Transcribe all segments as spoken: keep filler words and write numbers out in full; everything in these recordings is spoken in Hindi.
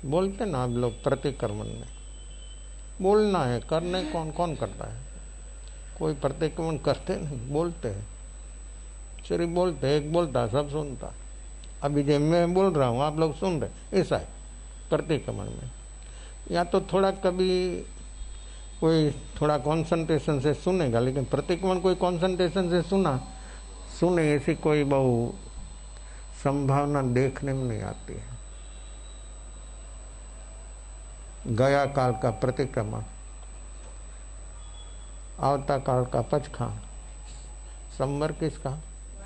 बोलते ना आप लोग प्रतिक्रमण में, बोलना है, करने कौन कौन करता है? कोई प्रतिक्रमण करते नहीं, बोलते हैं, सिर्फ बोलते, एक बोलता है सब सुनता। अभी जब मैं बोल रहा हूँ आप लोग सुन रहे, ऐसा है प्रतिक्रमण में। या तो थोड़ा कभी कोई थोड़ा कंसंट्रेशन से सुनेगा, लेकिन प्रतिक्रमण कोई कंसंट्रेशन से सुना सुने ऐसी कोई बहु संभावना देखने में नहीं आती है। गया काल का प्रतिक्रमण, आवता काल का पचखान, संवर किसका?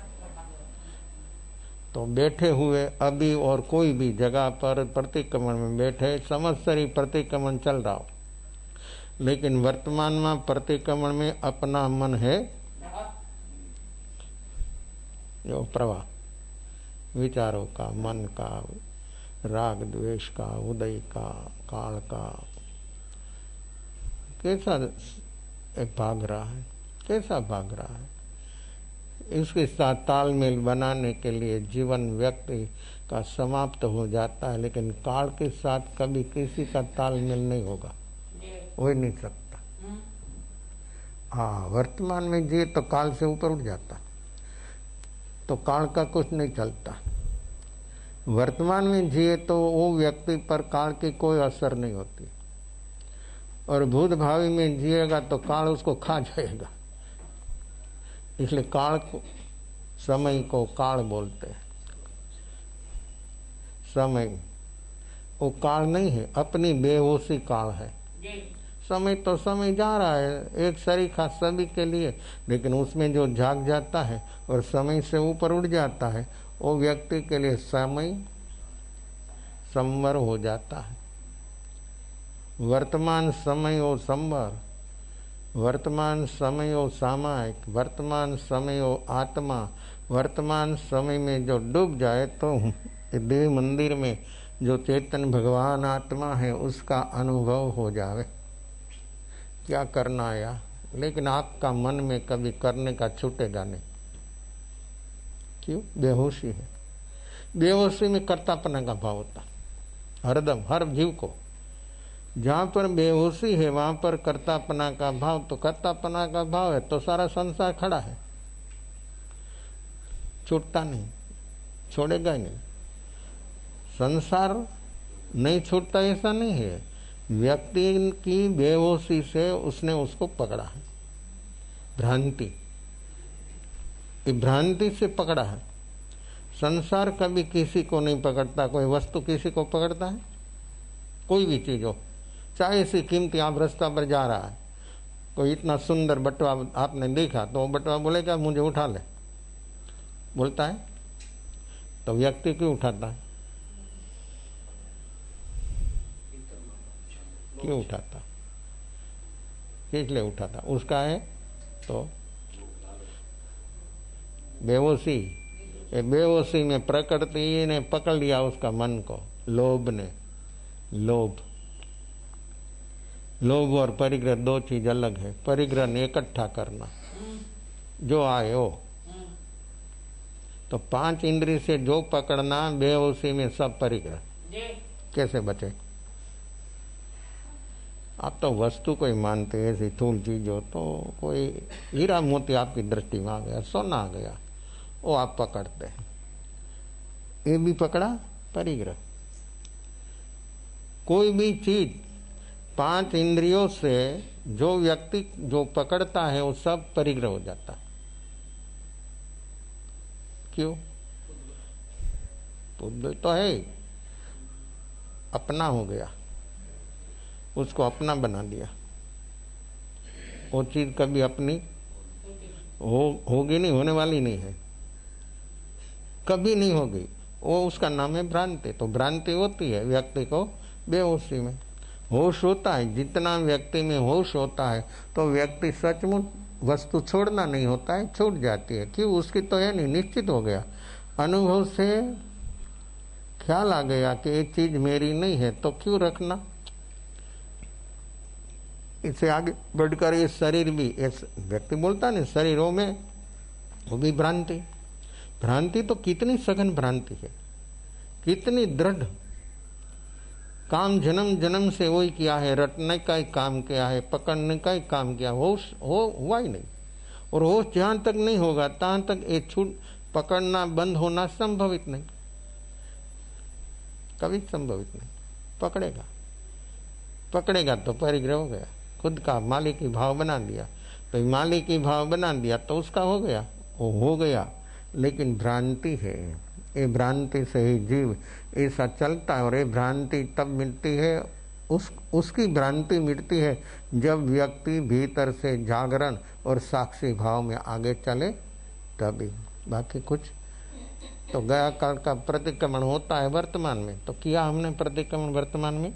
तो बैठे हुए अभी और कोई भी जगह पर प्रतिक्रमण में बैठे, संवत्सरी प्रतिक्रमण चल रहा हो, लेकिन वर्तमान में प्रतिक्रमण में अपना मन है जो प्रवाह विचारों का, मन का, राग द्वेष का, उदय का, काल का, कैसा भाग रहा है, कैसा भाग रहा है। इसके साथ तालमेल बनाने के लिए जीवन व्यक्ति का समाप्त हो जाता है, लेकिन काल के साथ कभी किसी का तालमेल नहीं होगा, हो ही नहीं सकता। हाँ, वर्तमान में जिए तो काल से ऊपर उठ जाता, तो काल का कुछ नहीं चलता। वर्तमान में जिए तो वो व्यक्ति पर काल की कोई असर नहीं होती, और भूत भावी में जिएगा तो काल उसको खा जाएगा। इसलिए काल को, समय को काल बोलते हैं। समय वो काल नहीं है, अपनी बेहोशी काल है। समय तो समय जा रहा है, एक सरीखा सभी के लिए, लेकिन उसमें जो जाग जाता है और समय से ऊपर उठ जाता है, वो व्यक्ति के लिए समय संवर हो जाता है। वर्तमान समय और संवर, वर्तमान समय और सामायिक, वर्तमान समय और आत्मा, वर्तमान समय में जो डूब जाए तो देव मंदिर में जो चेतन भगवान आत्मा है उसका अनुभव हो जावे। क्या करना आया, लेकिन आपका मन में कभी करने का छूटेगा नहीं। क्यों? बेहोशी है। बेहोशी में कर्तापना का भाव होता हरदम, हर जीव को। जहाँ पर बेहोशी है वहां पर कर्तापना का भाव, तो कर्तापना का भाव है तो सारा संसार खड़ा है, छूटता नहीं, छोड़ेगा ही नहीं। संसार नहीं छूटता ऐसा नहीं है, व्यक्ति की बेहोशी से उसने उसको पकड़ा है, भ्रांति, ये भ्रांति से पकड़ा है। संसार कभी किसी को नहीं पकड़ता, कोई वस्तु किसी को पकड़ता है? कोई भी चीज हो, चाहे ऐसी कीमती, आप रास्ता पर जा रहा है, कोई इतना सुंदर बटवा आपने देखा तो वो बटवा बोलेगा मुझे उठा ले, बोलता है? तो व्यक्ति क्यों उठाता है? क्यों उठाता? किस लिए उठाता? उसका है तो बेहोशी, ये बेहोशी में प्रकृति ने पकड़ लिया उसका मन को, लोभ ने। लोभ लोभ और परिग्रह दो चीज अलग है। परिग्रह ने इकट्ठा करना, जो आए हो, तो पांच इंद्रिय से जो पकड़ना, बेहोशी में सब परिग्रह। कैसे बचे? आप तो वस्तु को ही मानते हैं, ऐसी थूल चीज हो तो कोई हीरा मोती आपकी दृष्टि में आ गया, सोना आ गया, वो आप पकड़ते हैं, ये भी पकड़ा परिग्रह। कोई भी चीज पांच इंद्रियों से जो व्यक्ति जो पकड़ता है वो सब परिग्रह हो जाता है। क्यों? बुद्धि तो है, अपना हो गया, उसको अपना बना दिया। वो चीज कभी अपनी हो होगी नहीं, होने वाली नहीं है, कभी नहीं होगी। वो उसका नाम है भ्रांति। तो भ्रांति होती है व्यक्ति को बेहोशी में। होश होता है, जितना व्यक्ति में होश होता है तो व्यक्ति सचमुच वस्तु छोड़ना नहीं होता है, छूट जाती है। क्यों? उसकी तो है नहीं, निश्चित हो गया, अनुभव से ख्याल आ गया कि एक चीज मेरी नहीं है, तो क्यों रखना। इससे आगे बढ़कर ये शरीर भी, इस व्यक्ति बोलता नहीं शरीरों में, वो भी भ्रांति। भ्रांति तो कितनी सघन भ्रांति है, कितनी दृढ़, काम जन्म जन्म से वही किया है, रटने का ही काम किया है, पकड़ने का ही काम किया, होश हो हुआ ही नहीं। और होश जहां तक नहीं होगा तहां तक ये छूट पकड़ना बंद होना संभवित नहीं, कभी संभवित नहीं। पकड़ेगा पकड़ेगा तो परिग्रह हो गया, खुद का मालिकी भाव बना दिया। तो मालिकी भाव बना दिया तो उसका हो गया, वो हो गया। लेकिन भ्रांति है, ये भ्रांति से ही जीव ऐसा चलता है। और ये भ्रांति तब मिटती है, उस उसकी भ्रांति मिटती है जब व्यक्ति भीतर से जागरण और साक्षी भाव में आगे चले तभी। बाकी कुछ तो गया काल का प्रतिक्रमण होता है वर्तमान में। तो किया हमने प्रतिक्रमण वर्तमान में,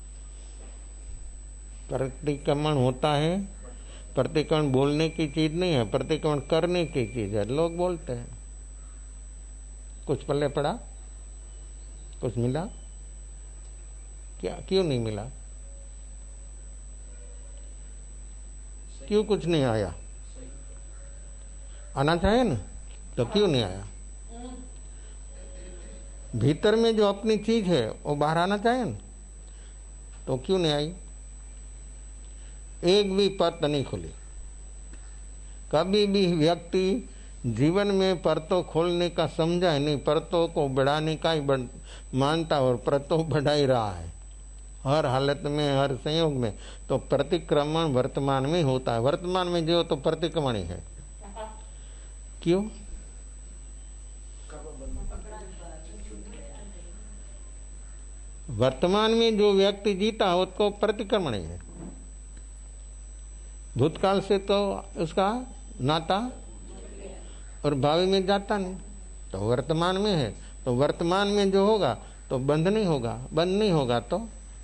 प्रतिक्रमण होता है। प्रतिक्रमण बोलने की चीज नहीं है, प्रतिक्रमण करने की चीज है। लोग बोलते हैं कुछ पल्ले पड़ा, कुछ मिला क्या? क्यों नहीं मिला? क्यों कुछ नहीं आया? आना चाहिए ना, तो क्यों नहीं आया? भीतर में जो अपनी चीज है वो बाहर आना चाहिए ना, तो क्यों नहीं आई? एक भी परत नहीं खुली। कभी भी व्यक्ति जीवन में परतों खोलने का समझा है नहीं, परतों को बढ़ाने का ही बढ़, मानता और परतों बढ़ा ही रहा है हर हालत में, हर संयोग में। तो प्रतिक्रमण वर्तमान में होता है। वर्तमान में जो तो प्रतिक्रमण ही है। क्यों? वर्तमान में जो व्यक्ति जीता है उसको प्रतिक्रमण ही है। भूतकाल से तो उसका नाता और भावी में जाता नहीं, तो वर्तमान में है। तो वर्तमान में जो होगा तो बंद नहीं होगा, बंद नहीं होगा तो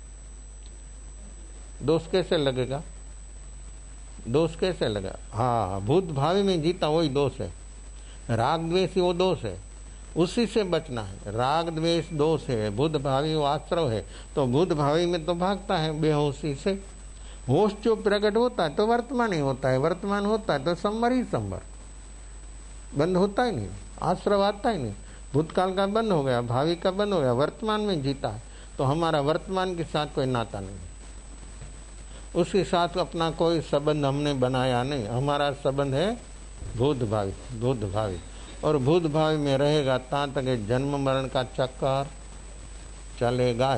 दोष कैसे लगेगा? दोष कैसे लगा? हाँ, भूत भावी में जीता वही दोष है। राग द्वेष वो दोष है, उसी से बचना है। राग द्वेष दोष है, भूत भावी वो आश्रव है। तो भूत भावी में तो भागता है बेहोशी से। होश जो प्रकट होता है तो वर्तमान ही होता है, वर्तमान होता है तो संवर ही संवर, बंद होता ही नहीं, आश्रव आता ही नहीं। भूतकाल का बंद हो गया, भावी का बंद हो गया, वर्तमान में जीता है। तो हमारा वर्तमान के साथ कोई नाता नहीं, उसके साथ अपना कोई संबंध हमने बनाया नहीं। हमारा संबंध है भूत भावी, भूत भावी। और भूत भावी में रहेगा ता तक जन्म मरण का चक्कर चलेगा,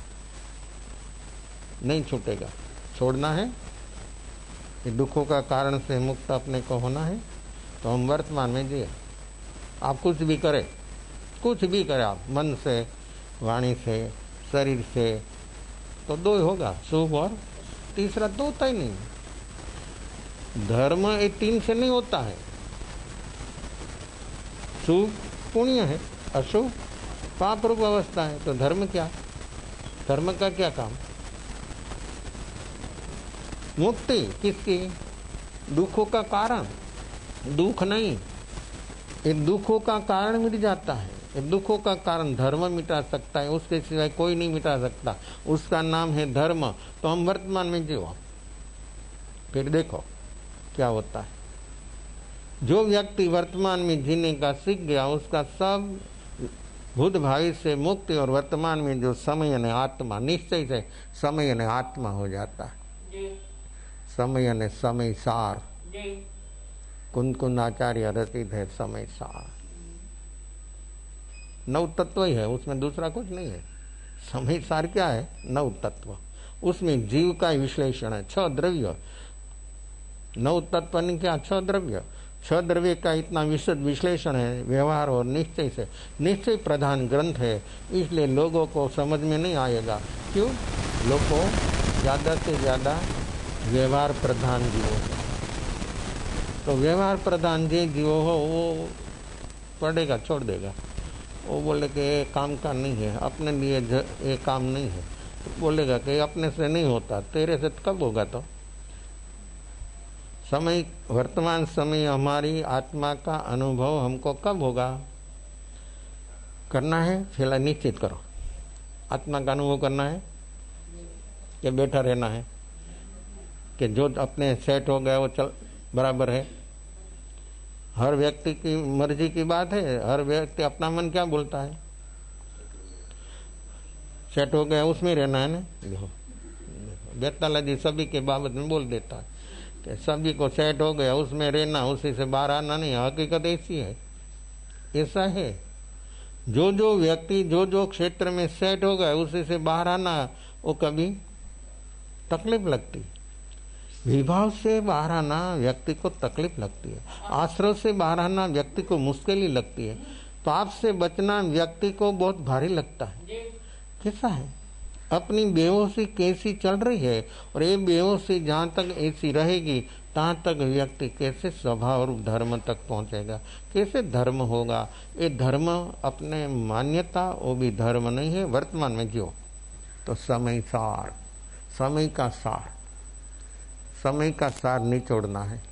नहीं छूटेगा। छोड़ना है, ये दुखों का कारण से मुक्त अपने को होना है। तो हम वर्तमान में जिए। आप कुछ भी करें, कुछ भी करें आप, मन से, वाणी से, शरीर से, तो दो ही होगा, शुभ और तीसरा तो होता ही नहीं। धर्म ये तीन से नहीं होता है। शुभ पुण्य है, अशुभ पाप रूप अवस्था है। तो धर्म क्या? धर्म का क्या काम? मुक्ति किसकी? दुखों का कारण, दुख नहीं, ये दुखों का कारण मिट जाता है। ये दुखों का कारण धर्म मिटा सकता है, उसके सिवाय कोई नहीं मिटा सकता। उसका नाम है धर्म। तो हम वर्तमान में जियो, फिर देखो क्या होता है। जो व्यक्ति वर्तमान में जीने का सीख गया, उसका सब भूत भावी से मुक्ति और वर्तमान में जो समय ने आत्मा, निश्चय से समय ने आत्मा हो जाता है। समय ने समय सार, कुंद कुंद आचार्य रचित है समय सार। नव तत्व ही है, उसमें दूसरा कुछ नहीं है। समय सार क्या है? नव तत्व। उसमें जीव का विश्लेषण है। छह द्रव्य, नव तत्व ने क्या? छह द्रव्य। छह द्रव्य का इतना विशद विश्लेषण है, व्यवहार और निश्चय से। निश्चय प्रधान ग्रंथ है, इसलिए लोगों को समझ में नहीं आएगा। क्यों? लोगों ज्यादा से ज्यादा व्यवहार प्रधान जीवो हो। तो व्यवहार प्रधान जे जीवो हो वो पढ़ेगा, छोड़ देगा। वो बोले कि ये काम का नहीं है, अपने लिए ये काम नहीं है। तो बोलेगा कि अपने से नहीं होता, तेरे से कब होगा? तो समय, वर्तमान समय हमारी आत्मा का अनुभव हमको कब होगा? करना है, फिलहाल निश्चित करो। आत्मा का अनुभव करना है कि बैठा रहना है? कि जो अपने सेट हो गया वो चल बराबर है। हर व्यक्ति की मर्जी की बात है। हर व्यक्ति अपना मन क्या बोलता है? सेट हो गया उसमें रहना है ना। देखो बेताला जी सभी के बाबत में बोल देता है कि सभी को सेट हो गया उसमें रहना, उसी से बाहर आना नहीं। हकीकत ऐसी है, ऐसा है। जो जो व्यक्ति जो जो क्षेत्र में सेट हो गया उसी से बाहर आना वो कभी तकलीफ लगती। विभाव से बाहर आना व्यक्ति को तकलीफ लगती है, आश्रय से बाहर आना व्यक्ति को मुश्किल ही लगती है, पाप से बचना व्यक्ति को बहुत भारी लगता है। कैसा है, अपनी बेहोशी कैसी चल रही है, और ये बेहोशी जहाँ तक ऐसी रहेगी तहाँ तक व्यक्ति कैसे स्वभाव और धर्म तक पहुँचेगा, कैसे धर्म होगा। ये धर्म अपने मान्यता वो भी धर्म नहीं है। वर्तमान में जो तो समय सार, समय का सार, समय का सार नहीं छोड़ना है।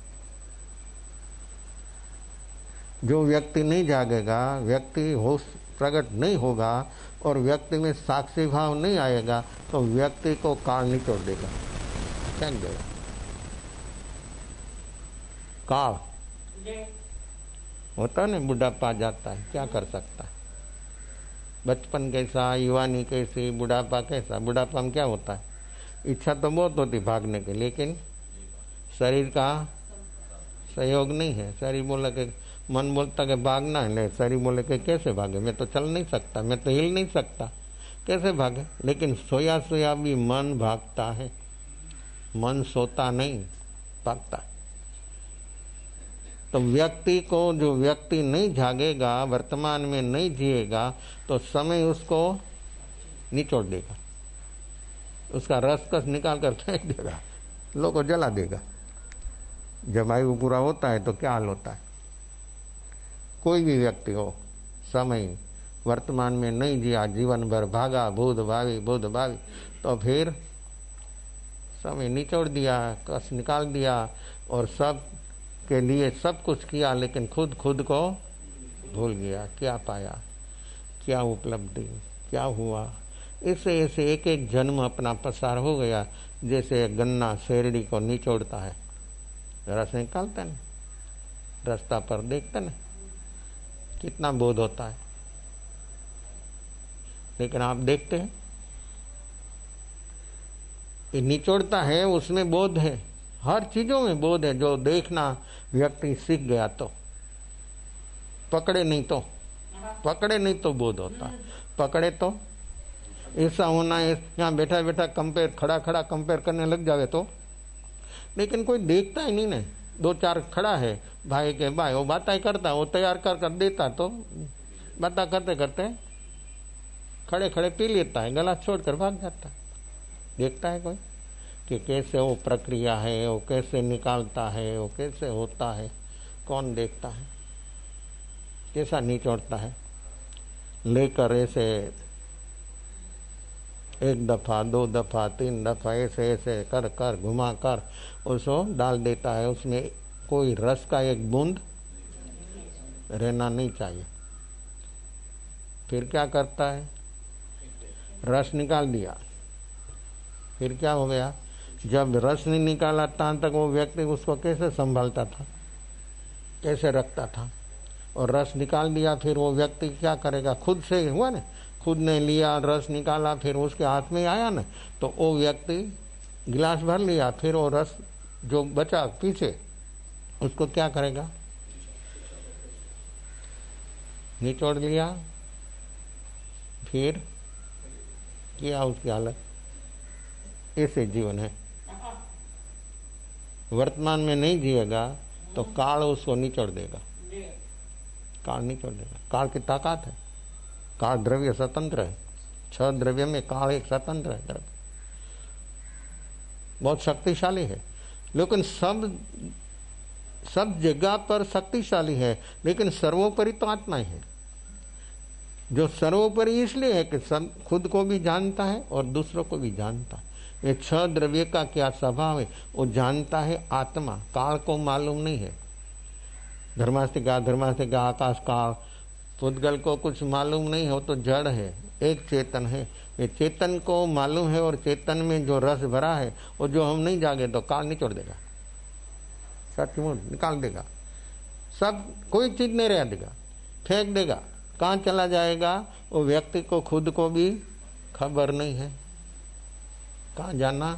जो व्यक्ति नहीं जागेगा, व्यक्ति होश प्रकट नहीं होगा और व्यक्ति में साक्षी भाव नहीं आएगा तो व्यक्ति को काल निचोड़ देगा, फेंक देगा। काल होता है ना, बुढ़ापा जाता है, क्या कर सकता है। बचपन कैसा, युवानी कैसी, बुढ़ापा कैसा। बुढ़ापा में क्या होता है, इच्छा तो बहुत होती भागने की, लेकिन शरीर का सहयोग नहीं है। शरीर बोला कि मन बोलता कि भागना है, शरीर बोले कि कैसे भागे, मैं तो चल नहीं सकता, मैं तो हिल नहीं सकता, कैसे भागे। लेकिन सोया सोया भी मन भागता है, मन सोता नहीं, भागता। तो व्यक्ति को, जो व्यक्ति नहीं जागेगा, वर्तमान में नहीं जिएगा तो समय उसको निचोड़ देगा, उसका रस कस निकाल कर फेंक देगा, लोगों को जला देगा। जब आयु पूरा होता है तो क्या हाल होता है। कोई भी व्यक्ति हो, समय वर्तमान में नहीं जिया, जीवन भर भागा, भूत भावी भूत भावी, तो फिर समय निचोड़ दिया, कस निकाल दिया और सब के लिए सब कुछ किया, लेकिन खुद खुद को भूल गया। क्या पाया, क्या उपलब्धि, क्या हुआ। इससे ऐसे एक एक जन्म अपना पसार हो गया। जैसे गन्ना शेरड़ी को निचोड़ता है, रस निकालता है, रास्ता पर देखता ना कितना बोध होता है, लेकिन आप देखते हैं ये निचोड़ता है, उसमें बोध है, हर चीजों में बोध है। जो देखना व्यक्ति सीख गया तो, पकड़े नहीं तो पकड़े नहीं तो बोध होता है, पकड़े तो ऐसा होना है। यहाँ बैठा बैठा कंपेयर, खड़ा खड़ा कंपेयर करने लग जावे तो, लेकिन कोई देखता ही नहीं ना। दो चार खड़ा है भाई के भाई, वो बातें करता, वो तैयार कर कर देता, तो बातें करते करते खड़े खड़े पी लेता है, गला छोड़कर भाग जाता है। देखता है कोई कि कैसे वो प्रक्रिया है, वो कैसे निकालता है, वो कैसे होता है, कौन देखता है। कैसा निचोड़ता है, लेकर ऐसे एक दफा, दो दफा, तीन दफा ऐसे ऐसे कर कर घुमा कर उसको डाल देता है। उसमें कोई रस का एक बूंद रहना नहीं चाहिए। फिर क्या करता है, रस निकाल दिया, फिर क्या हो गया। जब रस नहीं निकाला तहाँ तक वो व्यक्ति उसको कैसे संभालता था, कैसे रखता था, और रस निकाल दिया, फिर वो व्यक्ति क्या करेगा, खुद से हुआ ना, खुद ने लिया, रस निकाला, फिर उसके हाथ में आया ना, तो वो व्यक्ति गिलास भर लिया, फिर वो रस जो बचा पीछे उसको क्या करेगा, निचोड़ लिया, फिर किया उसकी हालत। ऐसे जीवन है। वर्तमान में नहीं जिएगा तो काल उसको निचोड़ देगा, काल निचोड़ देगा। काल की ताकत है, काल द्रव्य स्वतंत्र है। छह द्रव्य में काल एक स्वतंत्र है द्रव्य, बहुत शक्तिशाली है। लेकिन सब सब जगह पर शक्तिशाली है, लेकिन सर्वोपरि तो आत्मा ही है। जो सर्वोपरि इसलिए है कि सब खुद को भी जानता है और दूसरों को भी जानता है। ये छह द्रव्य का क्या स्वभाव है, वो जानता है आत्मा, काल को मालूम नहीं है। धर्मास्तिका धर्मास्तिका आकाश काल, पुद्गल को कुछ मालूम नहीं हो तो जड़ है, एक चेतन है। ये चेतन को मालूम है और चेतन में जो रस भरा है वो जो हम नहीं जागे तो काल निचोड़ देगा, सचमुच निकाल देगा। सब कोई चीज नहीं रह देगा, फेंक देगा। कहाँ चला जाएगा, वो व्यक्ति को खुद को भी खबर नहीं है। कहाँ जाना,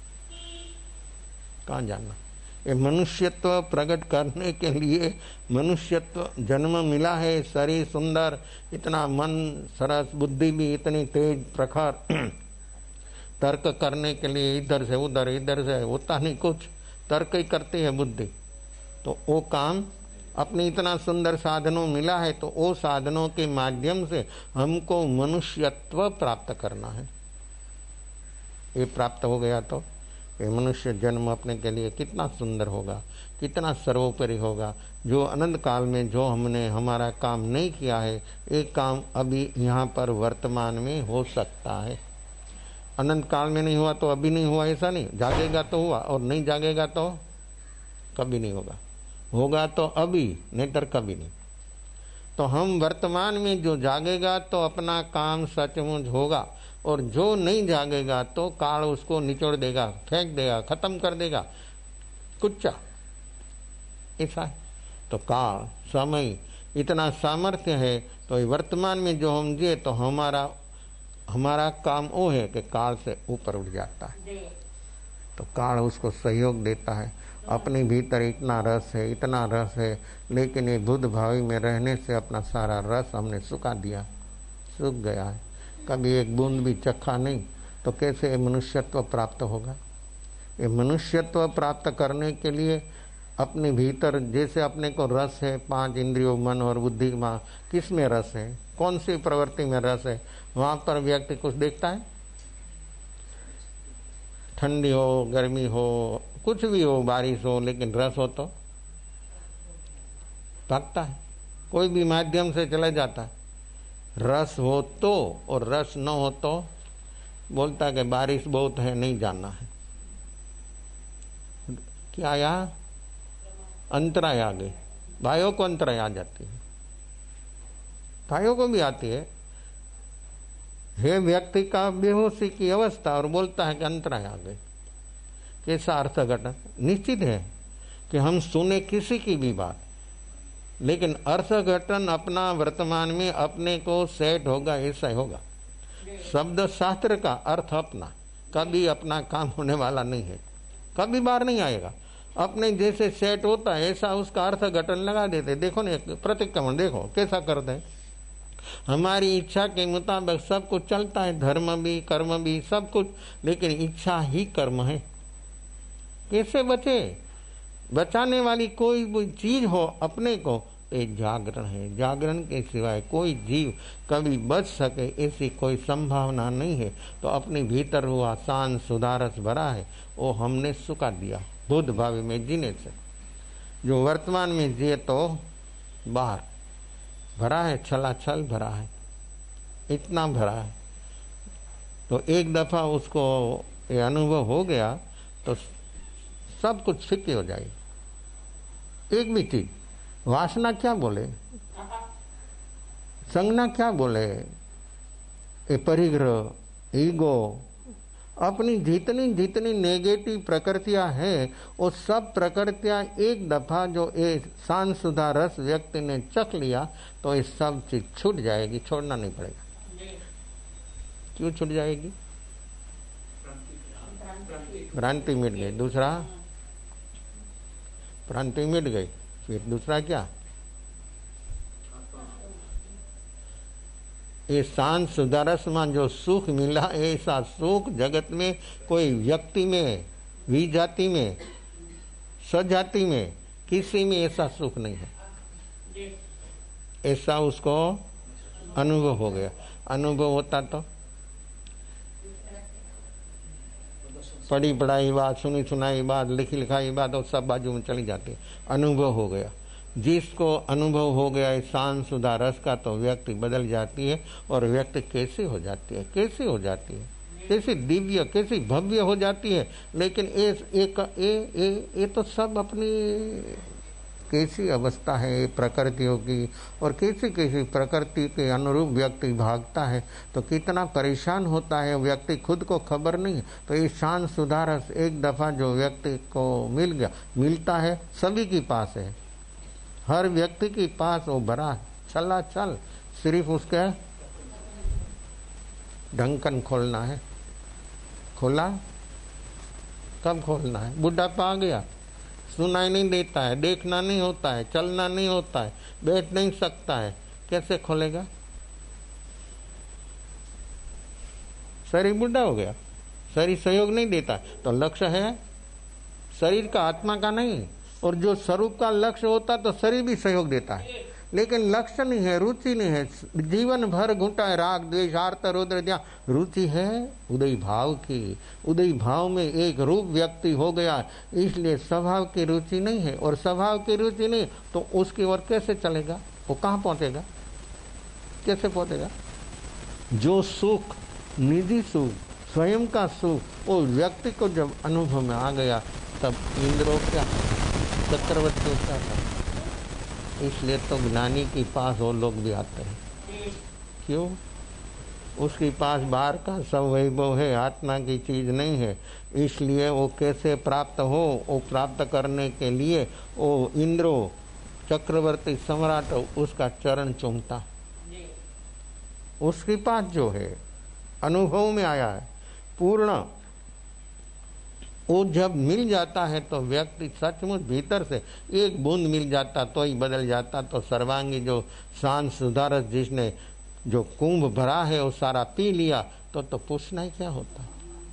कहाँ जाना। ये मनुष्यत्व प्रकट करने के लिए मनुष्यत्व जन्म मिला है। शरीर सुंदर, इतना मन सरस, बुद्धि भी इतनी तेज प्रखर, तर्क करने के लिए इधर से उधर इधर से होता नहीं कुछ, तर्क ही करती है बुद्धि। तो वो काम अपने इतना सुंदर साधनों मिला है, तो वो साधनों के माध्यम से हमको मनुष्यत्व प्राप्त करना है। ये प्राप्त हो गया तो ये मनुष्य जन्म अपने के लिए कितना सुंदर होगा, कितना सर्वोपरि होगा। जो अनंत काल में जो हमने हमारा काम नहीं किया है, एक काम अभी यहाँ पर वर्तमान में हो सकता है। अनंत काल में नहीं हुआ तो अभी नहीं हुआ, ऐसा नहीं। जागेगा तो हुआ, और नहीं जागेगा तो कभी नहीं होगा। होगा तो अभी, नहीं तो कभी नहीं। तो हम वर्तमान में जो जागेगा तो अपना काम सचमुच होगा, और जो नहीं जागेगा तो काल उसको निचोड़ देगा, फेंक देगा, खत्म कर देगा, कुछ ऐसा है। तो काल समय इतना सामर्थ्य है, तो वर्तमान में जो हम जिए तो हमारा हमारा काम वो है कि काल से ऊपर उठ जाता है। तो काल उसको सहयोग देता है। अपने भीतर इतना रस है, इतना रस है, लेकिन ये बुद्ध भावी में रहने से अपना सारा रस हमने सुखा दिया, सूख गया है। कभी एक बूंद भी चखा नहीं, तो कैसे मनुष्यत्व प्राप्त होगा। ये मनुष्यत्व प्राप्त करने के लिए अपने भीतर जैसे अपने को रस है, पांच इंद्रियों मन और बुद्धि में किस में रस है, कौन सी प्रवृत्ति में रस है, वहां पर व्यक्ति कुछ देखता है। ठंडी हो, गर्मी हो, कुछ भी हो, बारिश हो, लेकिन रस हो तो भागता है, कोई भी माध्यम से चला जाता है। रस हो तो, और रस न हो तो बोलता है कि बारिश बहुत है, नहीं जाना है। क्या आया, अंतराय आ गई। भाइयों को अंतराय आ जाती है, भाइयों को भी आती है। हे व्यक्ति का बेहोशी की अवस्था, और बोलता है कि अंतराय आ गई। कैसा अर्थघटन। निश्चित है कि हम सुने किसी की भी बात, लेकिन अर्थघटन अपना वर्तमान में अपने को सेट होगा, ऐसा होगा। शब्द शास्त्र का अर्थ अपना, कभी अपना काम होने वाला नहीं है, कभी बाहर नहीं आएगा। अपने जैसे सेट होता है ऐसा उसका अर्थघटन लगा देते। देखो ना, प्रतिक्रमण देखो कैसा करते हैं। हमारी इच्छा के मुताबिक सब कुछ चलता है, धर्म भी कर्म भी सब कुछ, लेकिन इच्छा ही कर्म है। कैसे बचे? बचाने वाली कोई भी चीज हो अपने को, ये जागरण है। जागरण के सिवाय कोई जीव कभी बच सके ऐसी कोई संभावना नहीं है। तो अपने भीतर हुआ शांत सुधारस भरा है, वो हमने सुखा दिया बुद्ध भावी में जीने से। जो वर्तमान में जिए तो बाहर भरा है, छलाछल भरा है, इतना भरा है। तो एक दफा उसको ये अनुभव हो गया तो सब कुछ फिक्की हो जाएगी। एक भी चीज, वासना क्या बोले, संज्ञा क्या बोले, ये परिग्रह, ईगो, अपनी जितनी जितनी नेगेटिव प्रकृतियां हैं, वो सब प्रकृतियां एक दफा जो ये शांत सुधा रस व्यक्ति ने चख लिया तो ये सब चीज छूट जाएगी, छोड़ना नहीं पड़ेगा। क्यों छूट जाएगी? भ्रांति मिट गई। दूसरा, भ्रांति मिट गई, फिर दूसरा क्या? ये शांत सुधारस में जो सुख मिला, ऐसा सुख जगत में कोई व्यक्ति में, विजाति में, सजाति में, किसी में ऐसा सुख नहीं है। ऐसा उसको अनुभव हो गया। अनुभव होता तो पढ़ी पढ़ाई बात, सुनी सुनाई बात, लिखी लिखाई बात और सब बाजू में चली जाती। अनुभव हो गया। जिसको अनुभव हो गया है शांत सुधा रस का, तो व्यक्ति बदल जाती है। और व्यक्ति कैसे हो जाती है, कैसे हो जाती है, कैसी दिव्य, कैसी भव्य हो जाती है। लेकिन ए, एक ए, ए, ए तो सब अपनी कैसी अवस्था है प्रकृतियों की, और कैसी कैसी प्रकृति के अनुरूप व्यक्ति भागता है तो कितना परेशान होता है व्यक्ति, खुद को खबर नहीं। तो ये शांत सुधारस एक दफा जो व्यक्ति को मिल गया, मिलता है सभी के पास है, हर व्यक्ति के पास वो भरा है, चला चल, सिर्फ उसके ढक्कन खोलना है, खोला? कब खोलना है? बुढ़ापा आ गया, सुनाई नहीं देता है, देखना नहीं होता है, चलना नहीं होता है, बैठ नहीं सकता है, कैसे खोलेगा? शरीर बुढ़ा हो गया, शरीर सहयोग नहीं देता, तो लक्ष्य है शरीर का, आत्मा का नहीं। और जो स्वरूप का लक्ष्य होता तो शरीर भी सहयोग देता है, लेकिन लक्ष्य नहीं है, रुचि नहीं है, जीवन भर घुटा है राग द्वेष आर्त रौद्र ध्यान। रुचि है उदय भाव की, उदय भाव में एक रूप व्यक्ति हो गया, इसलिए स्वभाव की रुचि नहीं है। और स्वभाव की रुचि नहीं तो उसकी ओर कैसे चलेगा? वो कहाँ पहुंचेगा? कैसे पहुंचेगा? जो सुख, निजी सुख, स्वयं का सुख, वो व्यक्ति को जब अनुभव में आ गया तब इंद्रों क्या, चक्रवर्ती क्या था। इसलिए तो ज्ञानी के पास वो लोग भी आते हैं। क्यों? उसके पास बाहर का सब वैभव है, आत्मा की चीज नहीं है। इसलिए वो कैसे प्राप्त हो, वो प्राप्त करने के लिए वो इंद्रो चक्रवर्ती सम्राट उसका चरण चूमता। उसके पास जो है अनुभव में आया है पूर्ण, वो जब मिल जाता है तो व्यक्ति सचमुच भीतर से एक बूंद मिल जाता तो ही बदल जाता। तो सर्वांगी जो शांत सुधारस जिसने जो कुंभ भरा है वो सारा पी लिया तो तो पूछना ही क्या होता।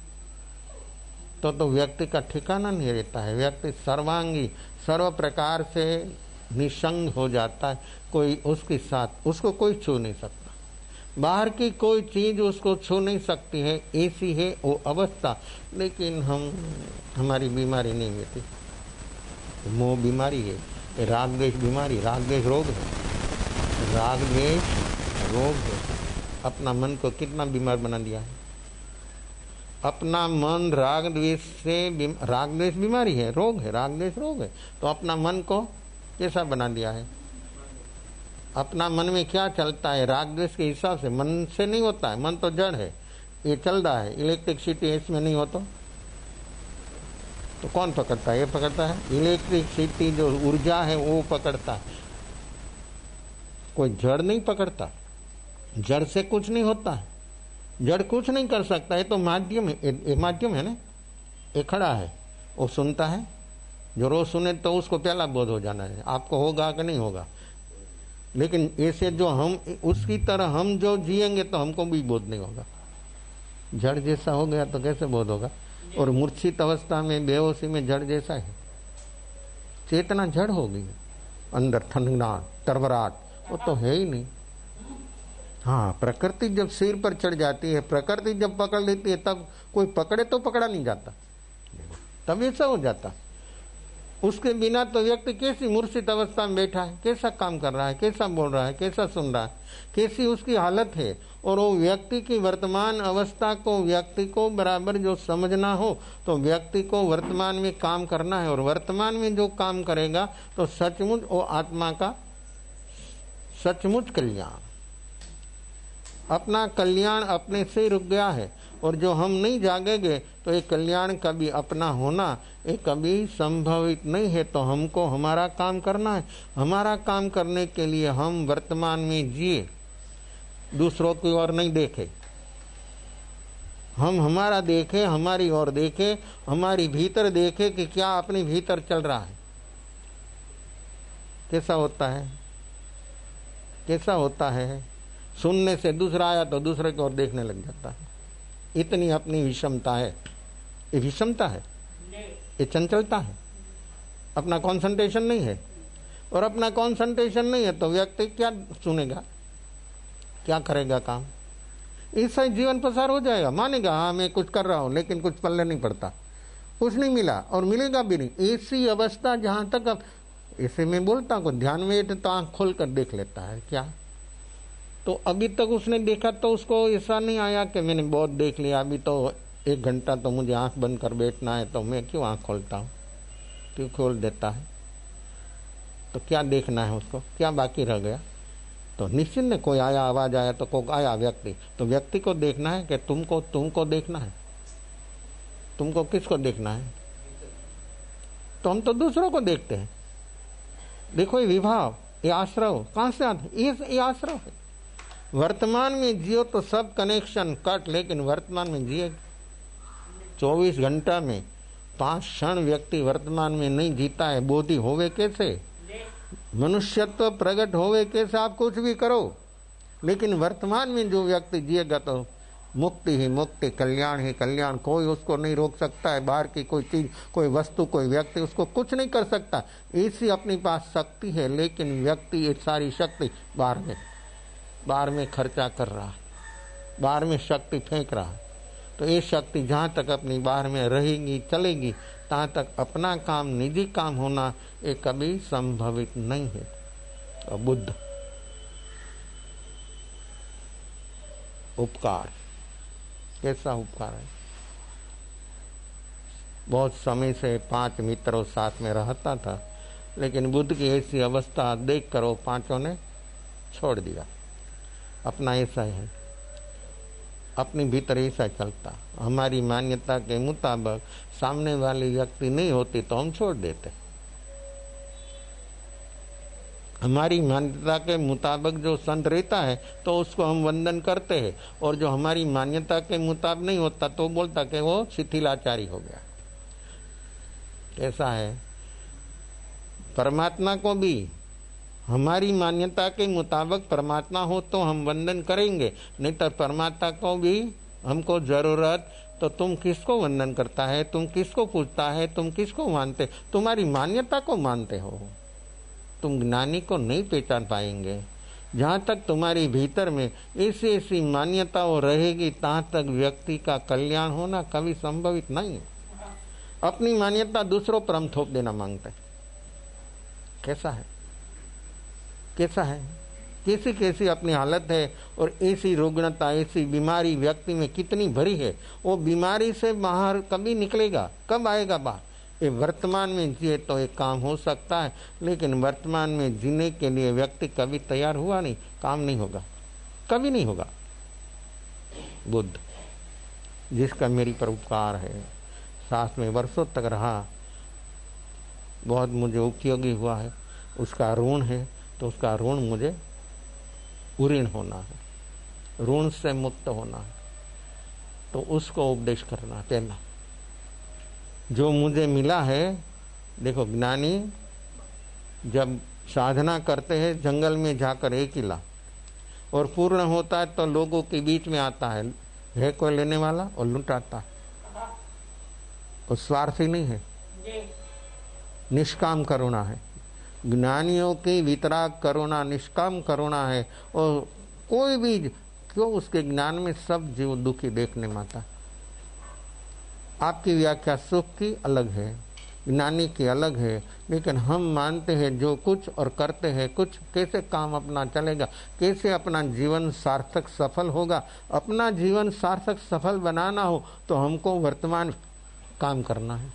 तो तो व्यक्ति का ठिकाना नहीं रहता है, व्यक्ति सर्वांगी सर्व प्रकार से निसंग हो जाता है। कोई उसके साथ उसको कोई छू नहीं सकता, बाहर की कोई चीज उसको छू नहीं सकती है, ऐसी है वो अवस्था। लेकिन हम हमारी बीमारी नहीं मिलती, मोह बीमारी है, राग द्वेष बीमारी, राग द्वेष रोग है, राग द्वेष रोग है। अपना मन को कितना बीमार बना दिया है। अपना मन राग द्वेष से, राग द्वेष बीमारी है, रोग है, राग द्वेष रोग है। तो अपना मन को कैसा बना दिया है? अपना मन में क्या चलता है राग द्वेष के हिसाब से, मन से नहीं होता है। मन तो जड़ है, ये चल रहा है। इलेक्ट्रिसिटी इसमें नहीं हो तो, तो कौन पकड़ता है? ये पकड़ता है। इलेक्ट्रिसिटी जो ऊर्जा है वो पकड़ता है, कोई जड़ नहीं पकड़ता। जड़ से कुछ नहीं होता है, जड़ कुछ नहीं कर सकता है। तो माध्यम है, ये माध्यम है ना, ये खड़ा है, वो सुनता है। जो रोज सुने तो उसको पहला बोध हो जाना है, आपको होगा कि नहीं होगा। लेकिन ऐसे जो हम उसकी तरह हम जो जिएंगे तो हमको भी बोध नहीं होगा। जड़ जैसा हो गया तो कैसे बोध होगा? और मूर्छित अवस्था में बेहोशी में जड़ जैसा है, चेतना जड़ हो गई अंदर, ठंडा तरवराट वो तो है ही नहीं। हाँ, प्रकृति जब सिर पर चढ़ जाती है, प्रकृति जब पकड़ लेती है, तब कोई पकड़े तो पकड़ा नहीं जाता, तब ऐसा हो जाता। उसके बिना तो व्यक्ति कैसी मूर्छित अवस्था में बैठा है, कैसा काम कर रहा है, कैसा बोल रहा है, कैसा सुन रहा है, कैसी उसकी हालत है। और वो व्यक्ति की वर्तमान अवस्था को व्यक्ति को बराबर जो समझना हो तो व्यक्ति को वर्तमान में काम करना है। और वर्तमान में जो काम करेगा तो सचमुच वो आत्मा का सचमुच कल्याण, अपना कल्याण अपने से रुक गया है। और जो हम नहीं जागेंगे तो ये कल्याण कभी अपना होना ये कभी संभवित नहीं है। तो हमको हमारा काम करना है। हमारा काम करने के लिए हम वर्तमान में जिए, दूसरों की ओर नहीं देखे। हम हमारा देखें, हमारी ओर देखें, हमारी भीतर देखें कि क्या अपने भीतर चल रहा है। कैसा होता है? कैसा होता है? सुनने से दूसरा आया तो दूसरे की ओर देखने लग जाता है। इतनी अपनी विषमता है। ये विषमता है, ये चंचलता है, अपना कंसंट्रेशन नहीं है। और अपना कंसंट्रेशन नहीं है तो व्यक्ति क्या सुनेगा, क्या करेगा काम? इससे जीवन प्रसार हो जाएगा। मानेगा हाँ मैं कुछ कर रहा हूं, लेकिन कुछ पल्ले नहीं पड़ता, कुछ नहीं मिला और मिलेगा भी नहीं। ऐसी अवस्था जहां तक अब ऐसे मैं बोलता हूँ, ध्यान में तो आंख खोल कर देख लेता है क्या, तो अभी तक उसने देखा तो उसको ऐसा नहीं आया कि मैंने बहुत देख लिया, अभी तो एक घंटा तो मुझे आंख बंद कर बैठना है, तो मैं क्यों आंख खोलता हूँ? क्यों खोल देता है? तो क्या देखना है उसको, क्या बाकी रह गया? तो निश्चित ने कोई आया, आवाज आया तो कोई आया व्यक्ति, तो व्यक्ति को देखना है कि तुमको तुमको देखना है। तुमको किसको देखना है? तो हम तो दूसरों को देखते हैं। देखो ये विभाव, ये आश्रव कहाँ से आता है? ये आश्रव है। वर्तमान में जियो तो सब कनेक्शन कट, लेकिन वर्तमान में जिए चौबीस घंटा में पांच क्षण व्यक्ति वर्तमान में नहीं जीता है, बोधि होवे कैसे, मनुष्यत्व प्रकट होवे कैसे। आप कुछ भी करो, लेकिन वर्तमान में जो व्यक्ति जिएगा तो मुक्ति ही मुक्ति, कल्याण ही कल्याण। कोई उसको नहीं रोक सकता है, बाहर की कोई चीज, कोई वस्तु, कोई व्यक्ति उसको कुछ नहीं कर सकता। ऐसी अपने पास शक्ति है, लेकिन व्यक्ति ये सारी शक्ति बाहर में बाहर में खर्चा कर रहा है, बाहर में शक्ति फेंक रहा है। तो ये शक्ति जहाँ तक अपनी बाहर में रहेगी, चलेगी, तहाँ तक अपना काम, निजी काम होना ये कभी संभवित नहीं है। और बुद्ध उपकार, कैसा उपकार है। बहुत समय से पांच मित्रों साथ में रहता था, लेकिन बुद्ध की ऐसी अवस्था देख कर वो पांचों ने छोड़ दिया। अपना ऐसा है, अपनी भीतर ऐसा चलता। हमारी मान्यता के मुताबिक सामने वाली व्यक्ति नहीं होती तो हम छोड़ देते। हमारी मान्यता के मुताबिक जो संत रहता है तो उसको हम वंदन करते हैं, और जो हमारी मान्यता के मुताबिक नहीं होता तो बोलता कि वो शिथिलाचारी हो गया। कैसा है, परमात्मा को भी हमारी मान्यता के मुताबिक परमात्मा हो तो हम वंदन करेंगे, नहीं तो परमात्मा को भी हमको जरूरत। तो तुम किसको वंदन करता है, तुम किसको पूछता है, तुम किसको मानते, तुम्हारी मान्यता को मानते हो। तुम ज्ञानी को नहीं पहचान पाएंगे। जहाँ तक तुम्हारी भीतर में ऐसी ऐसी मान्यता रहेगी, तहाँ तक व्यक्ति का कल्याण होना कभी संभवित नहीं है। अपनी मान्यता दूसरों पर हम थोप देना मांगते हैं। कैसा है, कैसा है, कैसी कैसी अपनी हालत है, और ऐसी रुग्णता, ऐसी बीमारी व्यक्ति में कितनी भरी है। वो बीमारी से बाहर कभी निकलेगा, कब आएगा बाहर। ये वर्तमान में जिए तो एक काम हो सकता है, लेकिन वर्तमान में जीने के लिए व्यक्ति कभी तैयार हुआ नहीं, काम नहीं होगा, कभी नहीं होगा। बुद्ध, जिसका मेरी पर उपकार है, साथ में वर्षों तक रहा, बहुत मुझे उपयोगी हुआ है, उसका ऋण है, तो उसका ऋण मुझे उऋण होना है, ऋण से मुक्त होना है। तो उसको उपदेश करना पहला जो मुझे मिला है। देखो, ज्ञानी जब साधना करते हैं जंगल में जाकर अकेला, और पूर्ण होता है तो लोगों के बीच में आता है, है कोई लेने वाला और लुटाता है। और स्वार्थी नहीं है, निष्काम करुणा है। ज्ञानियों की वितराग करुणा, निष्काम करुणा है। और कोई भी क्यों, उसके ज्ञान में सब जीव दुखी देखने में आता। आपकी व्याख्या सुख की अलग है, ज्ञानी की अलग है, लेकिन हम मानते हैं जो कुछ और करते हैं कुछ। कैसे काम अपना चलेगा, कैसे अपना जीवन सार्थक सफल होगा। अपना जीवन सार्थक सफल बनाना हो तो हमको वर्तमान काम करना है।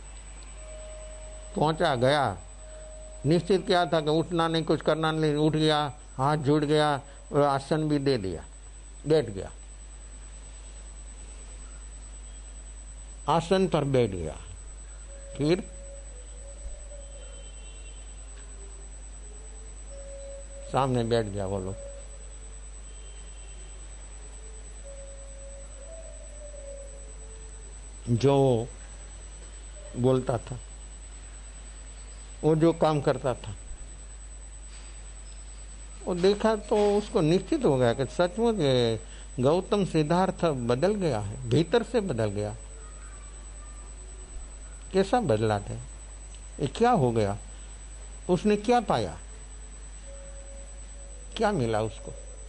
पहुंचा गया, निश्चित क्या था कि उठना नहीं, कुछ करना नहीं, उठ गया, हाथ जुड़ गया और आसन भी दे दिया, बैठ गया, आसन पर बैठ गया। फिर सामने बैठ गया वो लोग। जो बोलता था, वो जो काम करता था, वो देखा तो उसको निश्चित हो गया कि सचमुच गौतम सिद्धार्थ बदल गया है, भीतर से बदल गया। कैसा बदला था, ये क्या हो गया, उसने क्या पाया, क्या मिला उसको।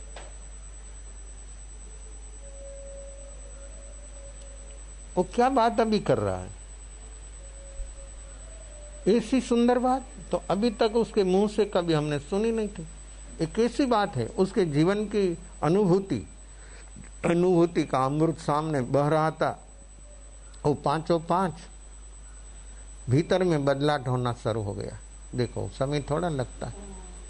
वो क्या बात अभी कर रहा है, ऐसी सुंदर बात तो अभी तक उसके मुंह से कभी हमने सुनी नहीं थी। एक ऐसी बात है, उसके जीवन की अनुभूति अनुभूति का अमृत सामने बह रहा था। वो पांचों पांच भीतर में बदलाव होना शुरू हो गया। देखो, समय थोड़ा लगता है।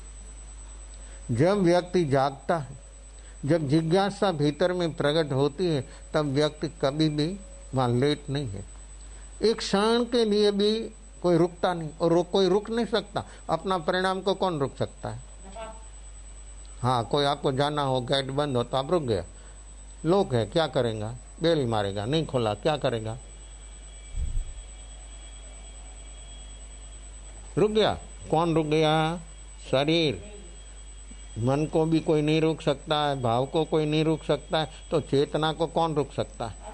जब व्यक्ति जागता है, जब जिज्ञासा भीतर में प्रकट होती है, तब व्यक्ति कभी भी वहां लेट नहीं है। एक क्षण के लिए भी कोई रुकता नहीं, और रो, कोई रुक नहीं सकता। अपना परिणाम को कौन रुक सकता है। हाँ, कोई आपको जाना हो, गेट बंद हो तो आप रुक गए, लोग है क्या करेगा, बेल मारेगा, नहीं खोला क्या करेगा, रुक गया। कौन रुक गया? शरीर। मन को भी कोई नहीं रोक सकता है, भाव को कोई नहीं रोक सकता है, तो चेतना को कौन रोक सकता है?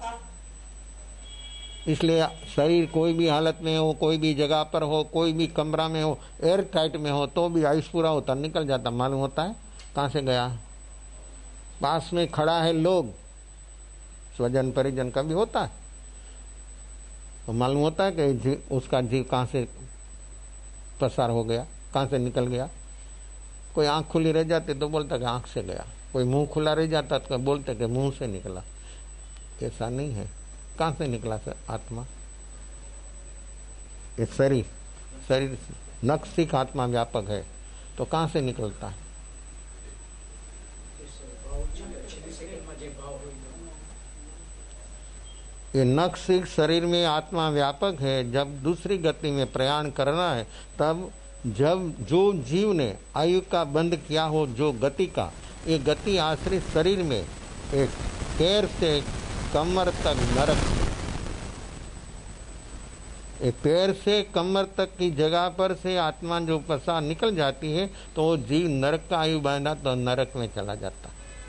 इसलिए शरीर कोई भी हालत में हो, कोई भी जगह पर हो, कोई भी कमरा में हो, एयर टाइट में हो, तो भी आयुष पूरा होता निकल जाता, मालूम होता है कहाँ से गया। पास में खड़ा है लोग, स्वजन परिजन का भी होता है, तो मालूम होता है कि जी, उसका जीव कहाँ से प्रसार हो गया, कहाँ से निकल गया। कोई आंख खुली रह जाती तो बोलता कि आंख से गया, कोई मुंह खुला रह जाता तो बोलते कि मुंह से निकला। ऐसा नहीं है। कहाँ से निकला सर आत्मा? ये शरीर, शरीर नक्सिक आत्मा व्यापक है, तो कहाँ से निकलता है? ये नक्सिक शरीर में आत्मा व्यापक है। जब दूसरी गति में प्रयाण करना है, तब जब जो जीव ने आयु का बंध किया हो, जो गति का, ये गति आश्रित शरीर में एक पैर से कमर तक नरक, एक पैर से कमर तक की जगह पर से आत्मा जो पसा निकल जाती है, तो वो जीव नरक का आयु बांधा तो नरक में चला जाता।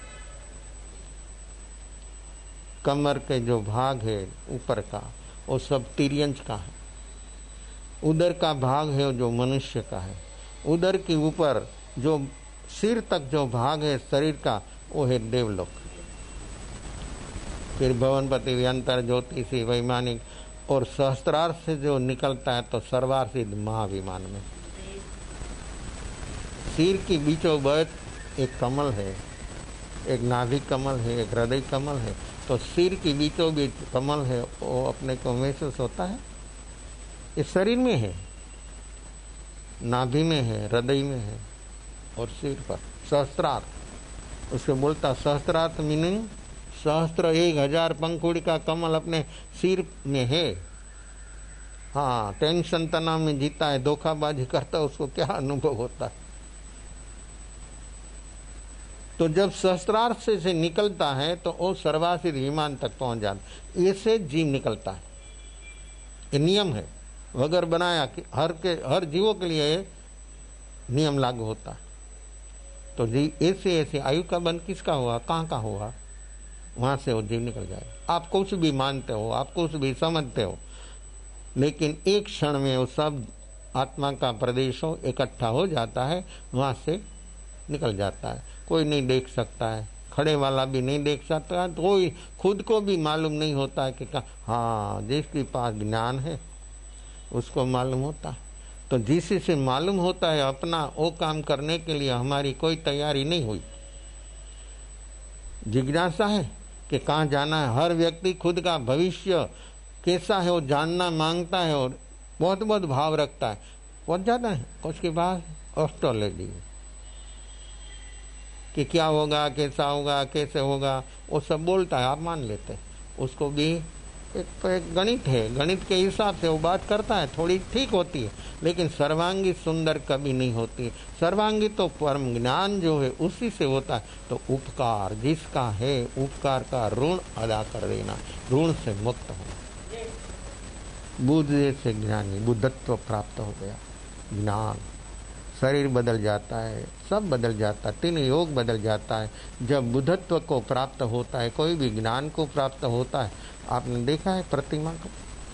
कमर के जो भाग है ऊपर का, वो सब तिर्यंच का है। उदर का भाग है जो मनुष्य का है। उदर के ऊपर जो सिर तक जो भाग है शरीर का, वो है देवलोक। फिर भवनपति, व्यंतर, ज्योतिषी, वैमानिक और सहस्त्रार्थ से जो निकलता है तो सर्वार्थित महाविमान में। सिर की बीचों बीच एक कमल है, एक नाभिक कमल है, एक हृदय कमल है। तो सिर की बीचों बीच कमल है, वो अपने को महसूस होता है। इस शरीर में है, नाभि में है, हृदय में है और सिर पर सहस्त्रार्थ। उसको बोलता सहस्त्रार्थ मीनिंग सहस्त्र, एक हजार पंखुड़ी का कमल अपने सिर में है। हाँ, टेंशन तनाव में जीता है, धोखाबाजी करता है, उसको क्या अनुभव होता है? तो जब सहस्त्रार्थ से, से निकलता है तो वो सर्वासित विमान तक पहुंच जाता। ऐसे जीव निकलता है। ये नियम है, वगर बनाया कि हर के हर जीवों के लिए नियम लागू होता है। तो जीव ऐसे ऐसे आयु का बंध किसका हुआ, कहाँ का हुआ, वहां से वो जीव निकल जाएगा। आप कुछ भी मानते हो, आप कुछ भी समझते हो, लेकिन एक क्षण में वो सब आत्मा का प्रदेश हो इकट्ठा हो जाता है, वहां से निकल जाता है। कोई नहीं देख सकता है, खड़े वाला भी नहीं देख सकता है, तो कोई खुद को भी मालूम नहीं होता है कि हाँ, जिसके पास ज्ञान है उसको मालूम होता है। तो जिसी से मालूम होता है अपना वो काम करने के लिए हमारी कोई तैयारी नहीं हुई। जिज्ञासा है कि कहाँ जाना है। हर व्यक्ति खुद का भविष्य कैसा है वो जानना मांगता है और बहुत बहुत भाव रखता है। पहुंच जाता है उसके बाद एस्ट्रोलॉजी कि क्या होगा, कैसा होगा, कैसे होगा, वो सब बोलता है, आप मान लेते हैं। उसको भी एक तो एक गणित है, गणित के हिसाब से वो बात करता है, थोड़ी ठीक होती है, लेकिन सर्वांगी सुंदर कभी नहीं होती। सर्वांगी तो परम ज्ञान जो है उसी से होता है। तो उपकार जिसका है, उपकार का ऋण अदा कर देना, ऋण से मुक्त हो। बुद्ध जैसे ज्ञानी, बुद्धत्व प्राप्त हो गया, ज्ञान, शरीर बदल जाता है, सब बदल जाता है, तीन योग बदल जाता है। जब बुद्धत्व को प्राप्त होता है, कोई भी ज्ञान को प्राप्त होता है, आपने देखा है प्रतिमा को,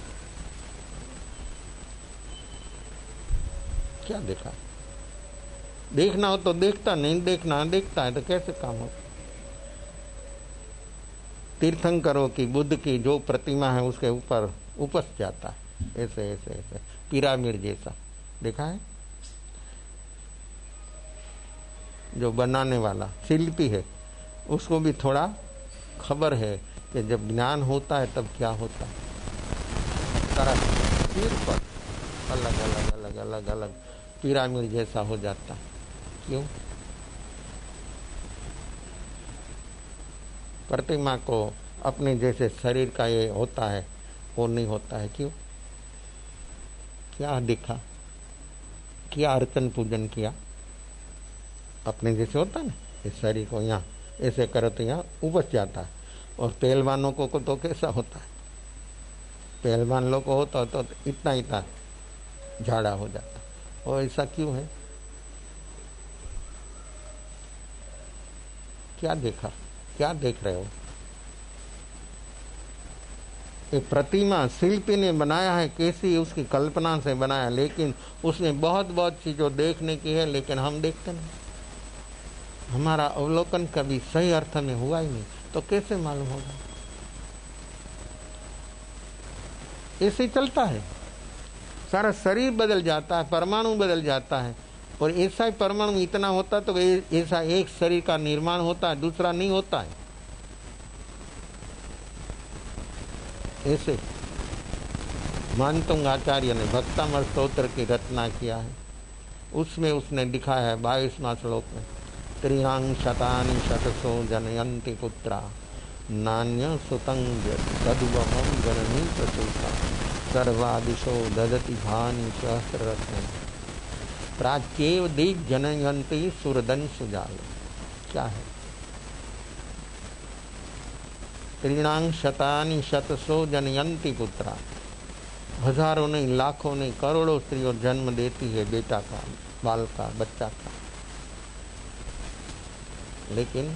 क्या देखा? देखना हो तो देखता, नहीं देखना देखता है तो कैसे काम हो? तीर्थंकरों की बुद्ध की जो प्रतिमा है उसके ऊपर उपस जाता है, ऐसे ऐसे ऐसे पिरामिड जैसा देखा है। जो बनाने वाला शिल्पी है उसको भी थोड़ा खबर है कि जब ज्ञान होता है तब क्या होता है। सारा सिर पर अलग अलग अलग अलग अलग पिरामिड जैसा हो जाता है। क्यों? प्रतिमा को अपने जैसे शरीर का ये होता है वो नहीं होता है। क्यों? क्या दिखा, क्या अर्चन पूजन किया, अपने जैसे होता ना। इस शरीर को यहाँ ऐसे करो तो यहाँ उपज जाता है। और पहलवानों को, को तो कैसा होता है, पहलवान लोग को होता तो इतना इतना झाड़ा हो जाता। और ऐसा क्यों है? क्या देखा, क्या देख रहे हो? ये प्रतिमा शिल्पी ने बनाया है, कैसी उसकी कल्पना से बनाया, लेकिन उसमें बहुत बहुत चीजों देखने की है, लेकिन हम देखते नहीं। हमारा अवलोकन कभी सही अर्थ में हुआ ही नहीं, तो कैसे मालूम होगा? ऐसे चलता है, सारा शरीर बदल जाता है, परमाणु बदल जाता है। और ऐसा ही परमाणु इतना होता तो ऐसा एक शरीर का निर्माण होता है, दूसरा नहीं होता है। ऐसे मानतुंग आचार्य ने भक्तामृत स्तोत्र की रचना किया है, उसमें उसने दिखाया है बाईसवां श्लोक में, त्रिणां शतानि शतसो जनयन्ति पुत्रा नान्य सुतंग तदुवमं जननी प्रसूता सर्वादिशो ददति भानि सहस्ररत्न प्राच्येव दिग् जनयन्ति सुरदन सुजाल। क्या है? त्रिणां शतानि शतसो जनयन्ति पुत्रा, हजारों नहीं, लाखों नहीं, करोड़ों स्त्रियों जन्म देती है बेटा का, बाल का, बच्चा का, लेकिन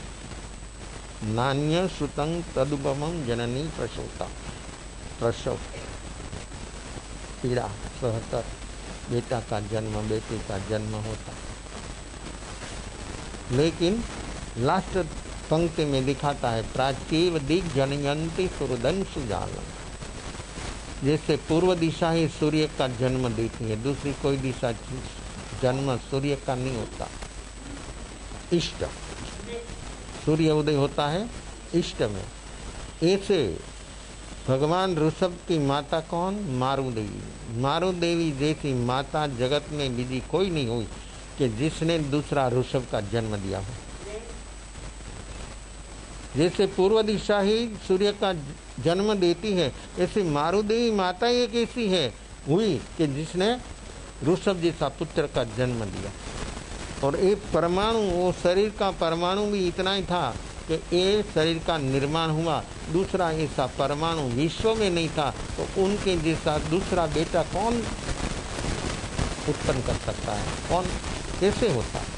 नान्य सुतं तदुपमं जननी प्रसूता, प्रसव पीड़ा सहकर बेटा का जन्म, बेटी का जन्म होता। लेकिन लास्ट पंक्ति में दिखाता है प्राचीव दिग् जनयन्ति सुरदन सुजालम, जैसे पूर्व दिशा ही सूर्य का जन्म देती है, दूसरी कोई दिशा जन्म सूर्य का नहीं होता। इष्ट सूर्य उदय होता है इष्ट में। ऐसे भगवान ऋषभ की माता कौन? मारु देवी। मारु देवी जैसी माता जगत में बीजी कोई नहीं हुई कि जिसने दूसरा ऋषभ का जन्म दिया हो। जैसे पूर्व दिशा ही सूर्य का जन्म देती है, ऐसी मारु देवी माता एक ऐसी है हुई कि जिसने ऋषभ जैसा पुत्र का जन्म दिया। और एक परमाणु, वो शरीर का परमाणु भी इतना ही था कि ये शरीर का निर्माण हुआ, दूसरा ऐसा परमाणु विश्व में नहीं था, तो उनके जैसा दूसरा बेटा कौन उत्पन्न कर सकता है? कौन, कैसे होता है?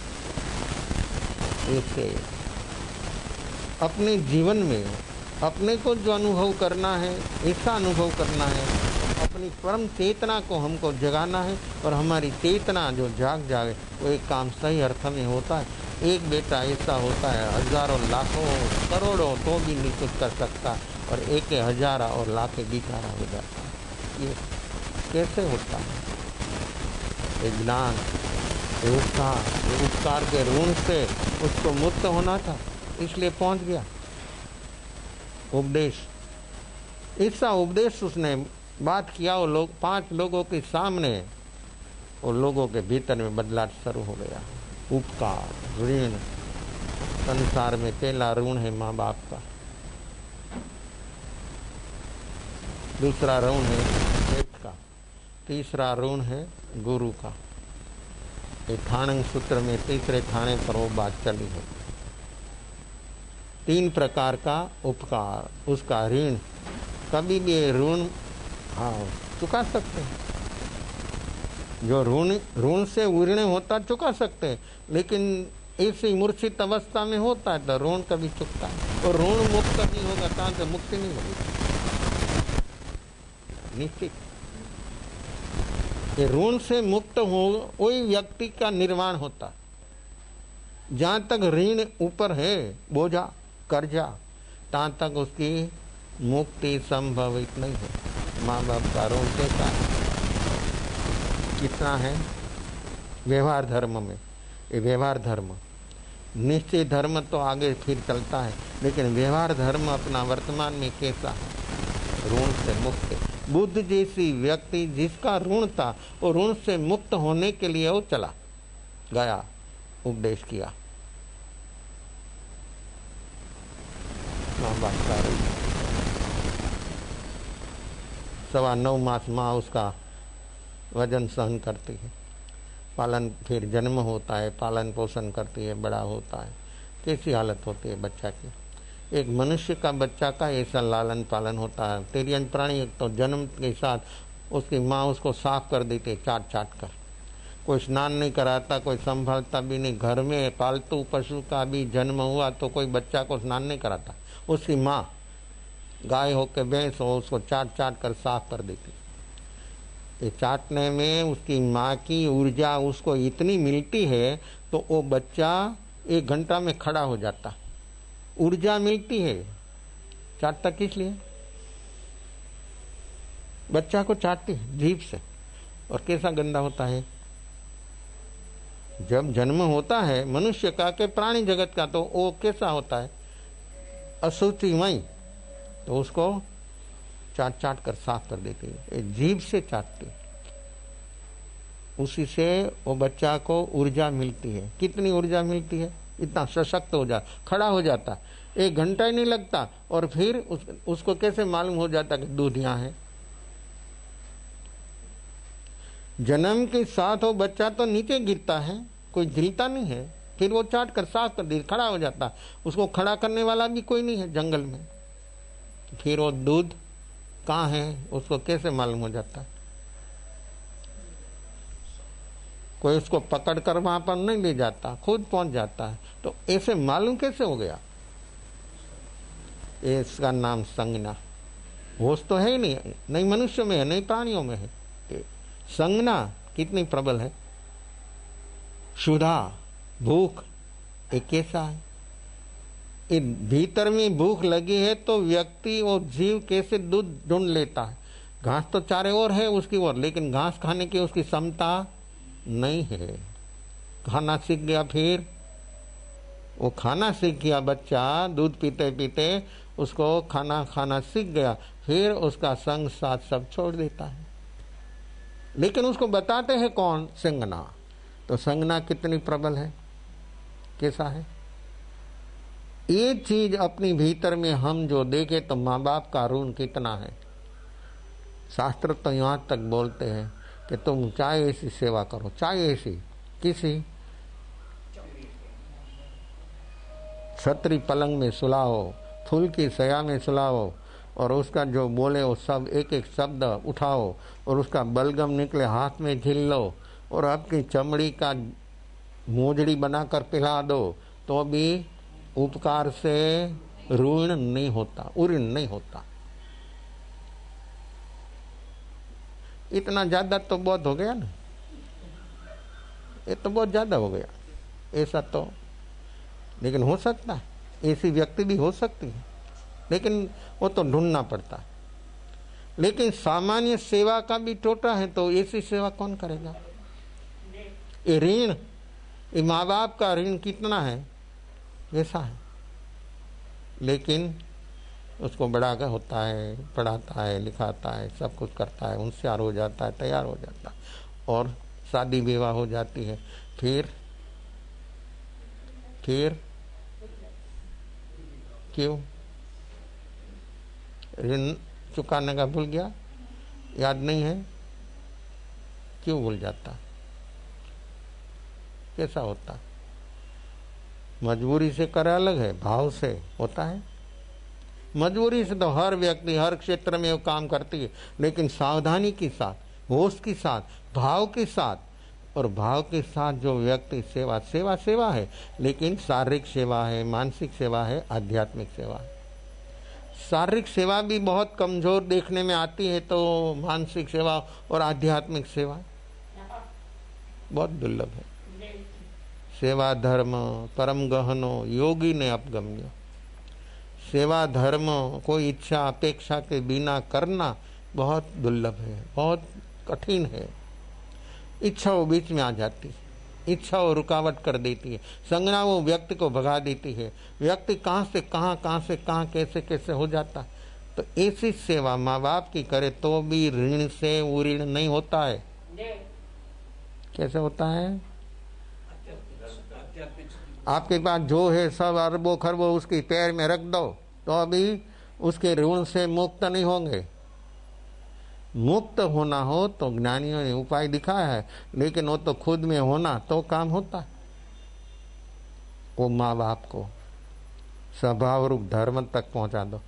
ऐसे अपने जीवन में अपने को जो अनुभव करना है, ऐसा अनुभव करना है, अपनी परम चेतना को हमको जगाना है। और हमारी चेतना जो जाग जाए वो एक काम सही अर्थ में होता है। एक बेटा ऐसा होता है हजारों लाखों करोड़ों तो भी नहीं कुछ कर सकता, और एक हजारा और लाखे बिचारा हो जाता है। ये कैसे होता है? ये ज्ञान, ये उपकार, ये उपकार के ऋण से उसको मुक्त होना था, इसलिए पहुंच गया। उपदेश, ऐसा उपदेश उसने बात किया, वो लोग पांच लोगों के सामने, वो लोगों के भीतर में बदलाव शुरू हो गया। उपकार, ऋण, संसार में पहला ऋण है माँ बाप का, दूसरा ऋण है पेट का, तीसरा ऋण है गुरु का। ये ठाणंग सूत्र में तीसरे ठाणे पर वो बात चली है। तीन प्रकार का उपकार, उसका ऋण, कभी भी ऋण हाँ चुका सकते हैं। जो ऋण ऋण से ऋण होता चुका सकते हैं, लेकिन ऐसी मूर्छित अवस्था में होता है तो ऋण कभी चुकता है। और ऋण मुक्त नहीं होगा तहाँ से मुक्ति नहीं होगी निश्चित। ये ऋण से मुक्त हो वही व्यक्ति का निर्माण होता। जहाँ तक ऋण ऊपर है, बोझा कर्जा, तहाँ तक उसकी मुक्ति संभवित नहीं है। माँ बाप का ऋण कैसा है, कितना है? व्यवहार धर्म में, ये व्यवहार धर्म, निश्चय धर्म तो आगे फिर चलता है, लेकिन व्यवहार धर्म अपना वर्तमान में कैसा है? ऋण से मुक्त। बुद्ध जैसी व्यक्ति जिसका ऋण था, वो ऋण से मुक्त होने के लिए वो चला गया, उपदेश किया। माँ बाप का ऋण, सवा नौ मास माँ उसका वजन सहन करती है, पालन, फिर जन्म होता है, पालन पोषण करती है, बड़ा होता है, कैसी हालत होती है बच्चा की। एक मनुष्य का बच्चा का ऐसा लालन पालन होता है। तिर्यन प्राणी तो जन्म के साथ उसकी माँ उसको साफ कर देती है चाट चाट कर, कोई स्नान नहीं कराता, कोई संभालता भी नहीं। घर में पालतू पशु का भी जन्म हुआ तो कोई बच्चा को स्नान नहीं कराता, उसकी माँ गाय हो के भैंस हो उसको चाट चाट कर साफ कर देती। ये चाटने में उसकी माँ की ऊर्जा उसको इतनी मिलती है तो वो बच्चा एक घंटा में खड़ा हो जाता। ऊर्जा मिलती है। चाटता किस लिए? बच्चा को चाटती है जीभ से। और कैसा गंदा होता है जब जन्म होता है मनुष्य का के प्राणी जगत का, तो वो कैसा होता है? अशुचिमय। तो उसको चाट चाट कर साफ कर देती है, जीभ से चाटती। उसी से वो बच्चा को ऊर्जा मिलती है। कितनी ऊर्जा मिलती है? इतना सशक्त हो जाता, खड़ा हो जाता, एक घंटा ही नहीं लगता। और फिर उस, उसको कैसे मालूम हो जाता कि दूध यहाँ है? जन्म के साथ वो बच्चा तो नीचे गिरता है, कोई झिलता नहीं है, फिर वो चाट कर साफ कर दे, खड़ा हो जाता। उसको खड़ा करने वाला भी कोई नहीं है जंगल में। फिर वो दूध कहाँ है उसको कैसे मालूम हो जाता? कोई उसको पकड़ कर वहां पर नहीं ले जाता, खुद पहुंच जाता है। तो ऐसे मालूम कैसे हो गया? इसका नाम संज्ञा। होश तो है ही नहीं, नहीं मनुष्य में है, नहीं प्राणियों में है। संज्ञा कितनी प्रबल है। क्षुधा, भूख, एक कैसा है? भीतर में भूख लगी है तो व्यक्ति और जीव कैसे दूध ढूंढ लेता है। घास तो चारे ओर है उसकी ओर, लेकिन घास खाने की उसकी क्षमता नहीं है। खाना सीख गया, फिर वो खाना सीख गया बच्चा, दूध पीते पीते उसको खाना खाना सीख गया, फिर उसका संग साथ सब छोड़ देता है। लेकिन उसको बताते हैं कौन? संज्ञा। तो संज्ञा कितनी प्रबल है, कैसा है? ये चीज अपनी भीतर में हम जो देखे तो माँ बाप का ऋण कितना है। शास्त्र तो यहां तक बोलते हैं कि तुम चाहे ऐसी सेवा करो, चाहे ऐसी किसी छतरी पलंग में सुलाओ, फूल की सया में सुलाओ, और उसका जो बोले वो सब एक एक शब्द उठाओ, और उसका बलगम निकले हाथ में झील लो, और आपकी चमड़ी का मोजड़ी बनाकर पिला दो, तो भी उपकार से ऋण नहीं होता, उऋण नहीं होता। इतना ज्यादा तो बहुत हो गया ना, ये तो बहुत ज्यादा हो गया ऐसा तो। लेकिन हो सकता है, ऐसी व्यक्ति भी हो सकती है, लेकिन वो तो ढूंढना पड़ता है। लेकिन सामान्य सेवा का भी टोटा है, तो ऐसी सेवा कौन करेगा? ये ऋण, ये माँ बाप का ऋण कितना है, वैसा है। लेकिन उसको बड़ा कर होता है, पढ़ाता है, लिखाता है, सब कुछ करता है, होशियार हो जाता है, तैयार हो जाता है, और शादी विवाह हो जाती है। फिर फिर क्यों? ऋण चुकाने का भूल गया, याद नहीं है, क्यों भूल जाता? कैसा होता? मजबूरी से करे अलग है, भाव से होता है। मजबूरी से तो हर व्यक्ति हर क्षेत्र में वो काम करती है, लेकिन सावधानी के साथ, होश के साथ, भाव के साथ, और भाव के साथ जो व्यक्ति सेवा सेवा सेवा है, लेकिन शारीरिक सेवा है, मानसिक सेवा है, आध्यात्मिक सेवा है। शारीरिक सेवा भी बहुत कमजोर देखने में आती है, तो मानसिक सेवा और आध्यात्मिक सेवा बहुत दुर्लभ है। सेवा धर्म परम गहनो योगी ने अपगम्य। सेवा धर्म कोई इच्छा अपेक्षा के बिना करना बहुत दुर्लभ है, बहुत कठिन है। इच्छा वो बीच में आ जाती है, इच्छा वो रुकावट कर देती है, संज्ञा वो व्यक्ति को भगा देती है। व्यक्ति कहाँ से कहाँ, कहाँ से कहाँ, कैसे कैसे हो जाता। तो ऐसी सेवा माँ बाप की करे तो भी ऋण से वो ऋण नहीं होता है। कैसे होता है? आपके पास जो है सब अरबों खरबों उसके पैर में रख दो, तो अभी उसके ऋण से मुक्त नहीं होंगे। मुक्त होना हो तो ज्ञानियों ने उपाय दिखाया है, लेकिन वो तो खुद में होना तो काम होता है। वो माँ बाप को स्वभाव रूप धर्म तक पहुंचा दो।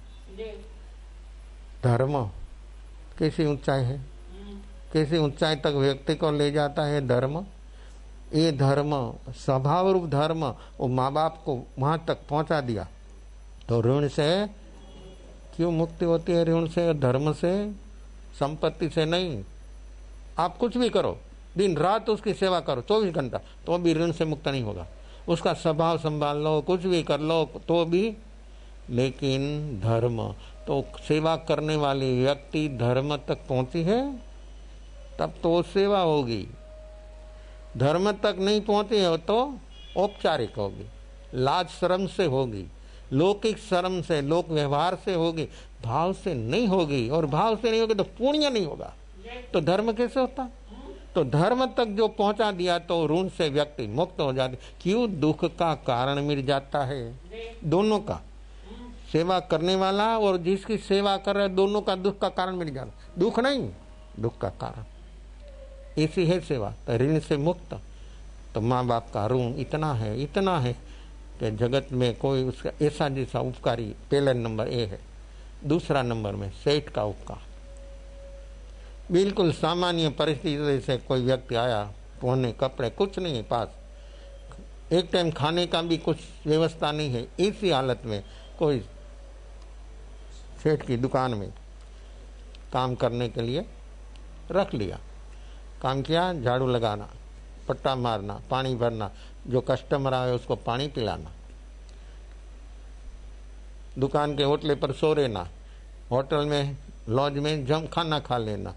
धर्म कैसी ऊंचाई है, कैसी ऊंचाई तक व्यक्ति को ले जाता है धर्म। ये धर्म स्वभाव रूप धर्म वो माँ बाप को वहां तक पहुंचा दिया तो ऋण से क्यों मुक्ति होती है? ऋण से, धर्म से, संपत्ति से नहीं। आप कुछ भी करो, दिन रात उसकी सेवा करो चौबीस घंटा, तो भी ऋण से मुक्त नहीं होगा। उसका स्वभाव संभाल लो, कुछ भी कर लो तो भी। लेकिन धर्म तो सेवा करने वाली व्यक्ति धर्म तक पहुंची है तब तो सेवा होगी। धर्म तक नहीं पहुंची हो तो औपचारिक होगी, लाज शर्म से होगी, लौकिक शर्म से, लोक व्यवहार से होगी, भाव से नहीं होगी। और भाव से नहीं होगी तो पुण्य नहीं होगा, तो धर्म कैसे होता? तो धर्म तक जो पहुंचा दिया तो ऋण से व्यक्ति मुक्त हो जाती। क्यों? दुख का कारण मिल जाता है दोनों का, सेवा करने वाला और जिसकी सेवा कर रहा है, दोनों का दुख का कारण मिल जाता। दुख नहीं, दुख का कारण। ऐसी है सेवा, तो ऋण से मुक्त। तो माँ बाप का ऋण इतना है, इतना है कि जगत में कोई उसका ऐसा जैसा उपकारी पहला नंबर ए है। दूसरा नंबर में सेठ का उपकार। बिल्कुल सामान्य परिस्थिति से कोई व्यक्ति आया, पहने कपड़े कुछ नहीं है पास, एक टाइम खाने का भी कुछ व्यवस्था नहीं है, इसी हालत में कोई सेठ की दुकान में काम करने के लिए रख लिया। काम किया, झाड़ू लगाना, पट्टा मारना, पानी भरना, जो कस्टमर आए उसको पानी पिलाना, दुकान के होटले पर सो रहना, होटल में लॉज में जम खाना खा लेना।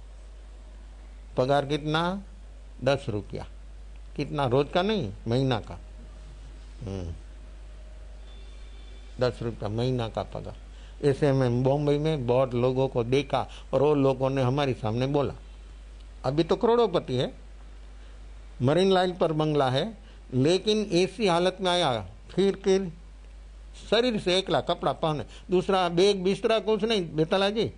पगार कितना? दस रुपया। कितना? रोज का नहीं, महीना का। दस रुपया महीना का पगार। ऐसे में बॉम्बे में बहुत लोगों को देखा और वो लोगों ने हमारे सामने बोला। अभी तो करोड़ोपति है, मरीन लाइन पर बंगला है, लेकिन ऐसी हालत में आया, फिर फिर शरीर से एकला कपड़ा पहने, दूसरा बैग बिस्तरा कुछ नहीं। बेतला जी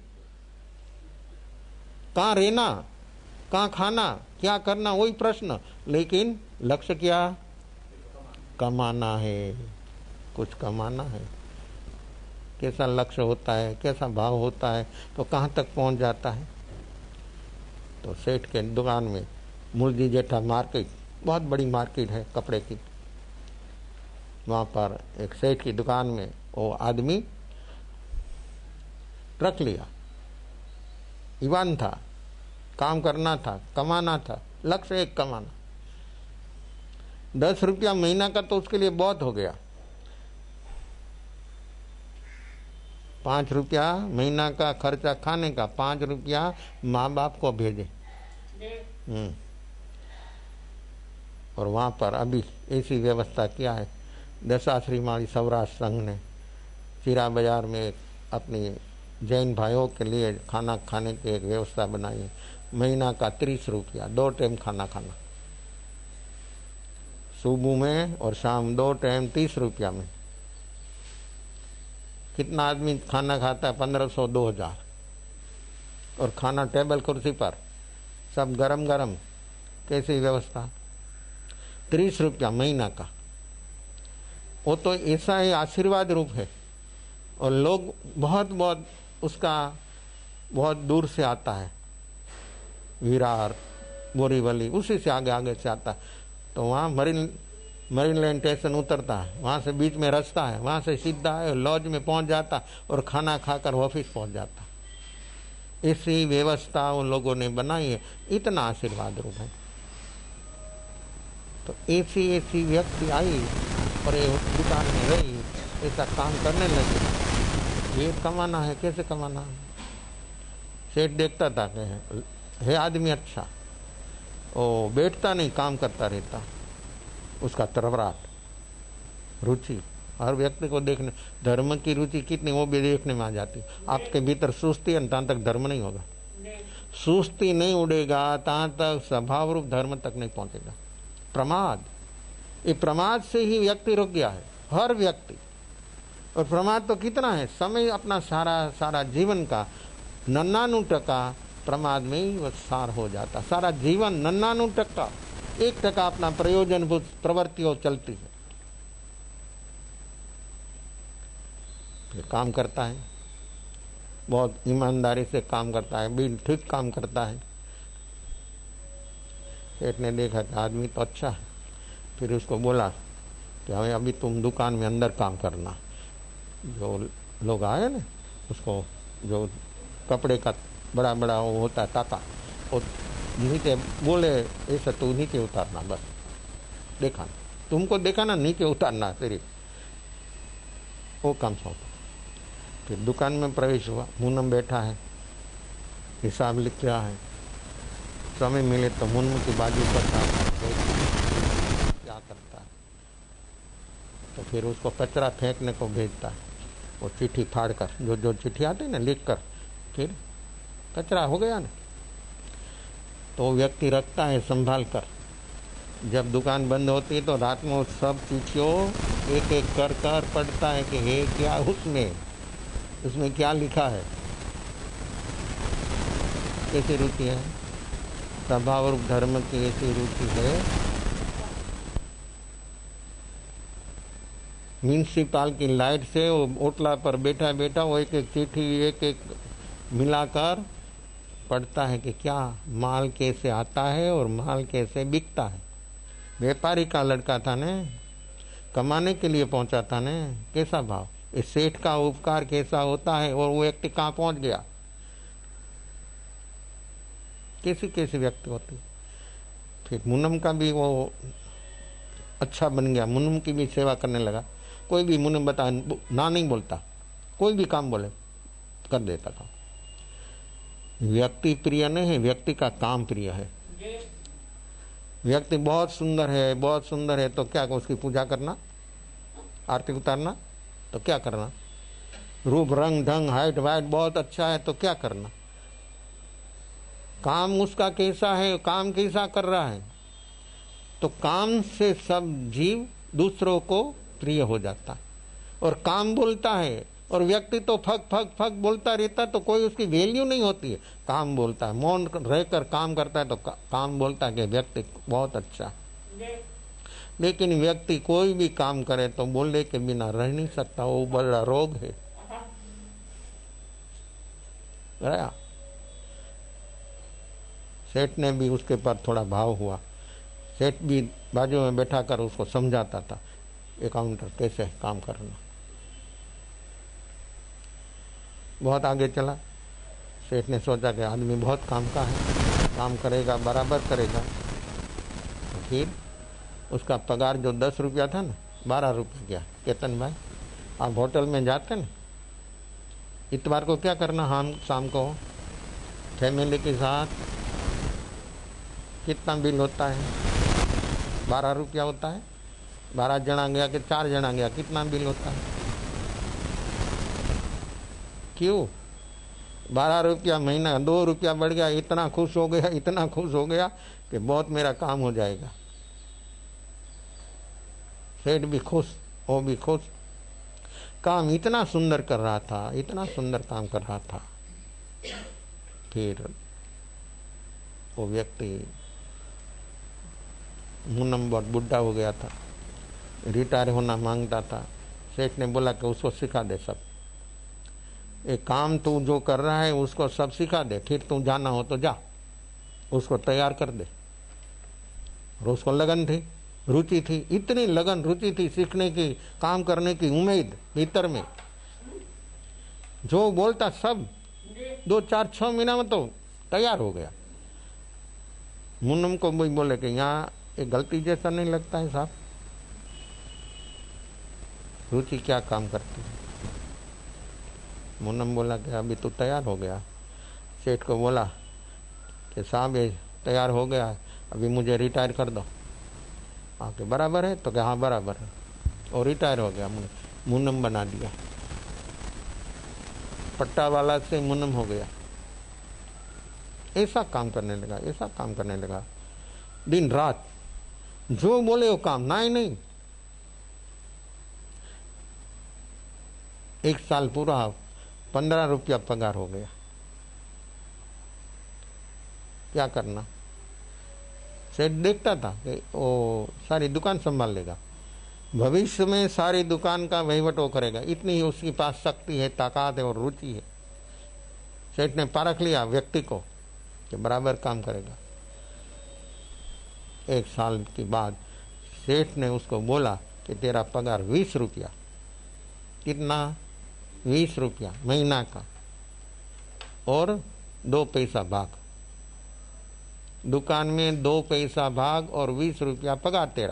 कहाँ रहना, कहाँ खाना, क्या करना, वही प्रश्न। लेकिन लक्ष्य क्या? कमाना है, कुछ कमाना है। कैसा लक्ष्य होता है, कैसा भाव होता है तो कहाँ तक पहुंच जाता है। तो सेठ के दुकान में मुलजी जेठा मार्केट, बहुत बड़ी मार्केट है कपड़े की, वहाँ पर एक सेठ की दुकान में वो आदमी रख लिया। ईवान था, काम करना था, कमाना था, लक्ष्य एक कमाना। दस रुपया महीना का तो उसके लिए बहुत हो गया। पाँच रुपया महीना का खर्चा खाने का, पाँच रुपया माँ बाप को भेजे। हम्म और वहाँ पर अभी ऐसी व्यवस्था किया है, दशाश्री माली सौराष्ट्र संघ ने चिरा बाजार में अपनी जैन भाइयों के लिए खाना खाने की एक व्यवस्था बनाई है। महीना का तीस रुपया, दो टाइम खाना खाना, सुबह में और शाम दो टाइम तीस रुपया में। कितना आदमी खाना खाता है? पंद्रह सौ दो हजार। और खाना टेबल कुर्सी पर, सब गरम गरम। कैसी व्यवस्था? तीस रुपया महीना का। वो तो ऐसा ही आशीर्वाद रूप है। और लोग बहुत बहुत उसका बहुत दूर से आता है, विरार, बोरीवली, उसी से आगे आगे से आता है। तो वहाँ मरीन मरीन लाइन स्टेशन उतरता है, वहाँ से बीच में रास्ता है, वहाँ से सीधा है लॉज में पहुँच जाता और खाना खाकर ऑफिस पहुँच जाता। ऐसी व्यवस्था उन लोगों ने बनाई है, इतना आशीर्वाद रूप है। तो ऐसी ऐसी व्यक्ति आई और ये दुकान में रही, ऐसा काम करने लगी। ये कमाना है, कैसे कमाना है? सेठ देखता था कि है आदमी अच्छा, वो बैठता नहीं, काम करता रहता। उसका तरवराट, रुचि, हर व्यक्ति को देखने, धर्म की रुचि कितनी वो भी देखने में आ जाती। आपके भीतर सुस्ती है, तहाँ तक धर्म नहीं होगा। सुस्ती नहीं उड़ेगा तहाँ तक स्वभाव रूप धर्म तक नहीं पहुंचेगा। प्रमाद, ये प्रमाद से ही व्यक्ति रुक गया है, हर व्यक्ति। और प्रमाद तो कितना है? समय अपना सारा सारा जीवन का नन्नानु टका प्रमाद में ही वह सार हो जाता। सारा जीवन नन्नानु टक्का एक टका अपना प्रयोजनभूत प्रवृत्तियों चलती है। फिर काम करता है, बहुत ईमानदारी से काम करता है, बिल ठीक काम करता है। सेठ ने देखा कि आदमी तो अच्छा है, फिर उसको बोला कि हमें अभी तुम दुकान में अंदर काम करना। जो लोग आए ना, उसको जो कपड़े का बड़ा बड़ा वो होता है ताका, वो नीचे बोले ऐसा तू नीचे उतारना, बस देखा ना, तुमको देखा ना नीचे उतारना, सिर्फ वो काम सौंपा। फिर दुकान में प्रवेश हुआ, मुनम बैठा है, हिसाब लिख रहा है। समय मिले तो मुनम की बाजू करता है, क्या करता है। तो फिर उसको कचरा फेंकने को भेजता है। वो चिट्ठी फाड़ कर, जो जो चिट्ठी आती है ना, लिख कर, फिर कचरा हो गया ना, तो व्यक्ति रखता है संभाल कर। जब दुकान बंद होती है तो रात में सब चिट्ठियों एक एक कर कर पढ़ता है कि हे क्या उसमें उसमें क्या लिखा है। कैसी रुचि है, स्वभाव और धर्म की ऐसी रुचि है। म्यूनिसिपाल की लाइट से वो ओटला पर बैठा बैठा वो एक एक चिट्ठी एक एक मिलाकर पढ़ता है कि क्या माल कैसे आता है और माल कैसे बिकता है। व्यापारी का लड़का था ने, कमाने के लिए पहुंचा था ने, कैसा भाव, इस सेठ का उपकार कैसा होता है, और वो व्यक्ति कहाँ पहुंच गया। कैसी कैसी व्यक्ति होती। फिर मुनम का भी वो अच्छा बन गया, मुनम की भी सेवा करने लगा। कोई भी मुनम बता ना नहीं बोलता, कोई भी काम बोले कर देता था। व्यक्ति प्रिय नहीं है, व्यक्ति का काम प्रिय है। व्यक्ति बहुत सुंदर है, बहुत सुंदर है तो क्या उसकी पूजा करना, आरती उतारना, तो क्या करना। रूप रंग ढंग हाइट वाइट बहुत अच्छा है तो क्या करना। काम उसका कैसा है, काम कैसा कर रहा है, तो काम से सब जीव दूसरों को प्रिय हो जाता है। और काम बोलता है और व्यक्ति तो फक फक फक बोलता रहता तो कोई उसकी वैल्यू नहीं होती है। काम बोलता है, मौन रहकर काम करता है तो का, काम बोलता है कि व्यक्ति बहुत अच्छा। लेकिन व्यक्ति कोई भी काम करे तो बोलने के बिना रह नहीं सकता, वो बड़ा रोग है। गया सेठ ने भी उसके पर थोड़ा भाव हुआ। सेठ भी बाजू में बैठा कर उसको समझाता था अकाउंटर कैसे काम करना। बहुत आगे चला। सेठ ने सोचा कि आदमी बहुत काम का है, काम करेगा बराबर करेगा। तो फिर उसका पगार जो दस रुपया था ना, बारह रुपया किया। केतन भाई आप होटल में जाते ना, इतवार को क्या करना, हम शाम को फैमिली के साथ कितना बिल होता है, बारह रुपया होता है। बारह जना गया कि चार जना गया, कितना बिल होता है। क्यों, बारह रुपया महीना, दो रुपया बढ़ गया, इतना खुश हो गया, इतना खुश हो गया कि बहुत मेरा काम हो जाएगा। सेठ भी खुश, वो भी खुश। काम इतना सुंदर कर रहा था, इतना सुंदर काम कर रहा था। फिर वो व्यक्ति मुनम बहुत बुढ़ा हो गया था, रिटायर होना मांगता था। सेठ ने बोला कि उसको सिखा दे सब, एक काम तू जो कर रहा है उसको सब सिखा दे, फिर तू जाना हो तो जा, उसको तैयार कर दे। और उसको लगन थी, रुचि थी, इतनी लगन रुचि थी सीखने की, काम करने की उम्मीद भीतर में। जो बोलता सब दो चार छह महीना में तो तैयार हो गया। मुन्नम को भी बोले कि यहाँ एक गलती जैसा नहीं लगता है साहब, रुचि क्या काम करती है। मुन्नम बोला कि अभी तो तैयार हो गया। सेठ को बोला कि साहब ये तैयार हो गया, अभी मुझे रिटायर कर दो। आके बराबर है तो क्या, हाँ बराबर है, और रिटायर हो गया। मुन्नम बना दिया, पट्टा वाला से मुन्नम हो गया। ऐसा काम करने लगा, ऐसा काम करने लगा, दिन रात जो बोले वो काम, ना ही नहीं। एक साल पूरा पंद्रह रुपया पगार हो गया। क्या करना। सेठ देखता था कि वो सारी दुकान संभाल लेगा, भविष्य में सारी दुकान का वहीवट वो करेगा, इतनी ही उसके पास शक्ति है, ताकत है और रुचि है। सेठ ने परख लिया व्यक्ति को कि बराबर काम करेगा। एक साल के बाद सेठ ने उसको बोला कि तेरा पगार बीस रुपया। कितना? बीस रुपया महीना का और दो पैसा भाग। दुकान में दो पैसा भाग और बीस रुपया पगार तेरा।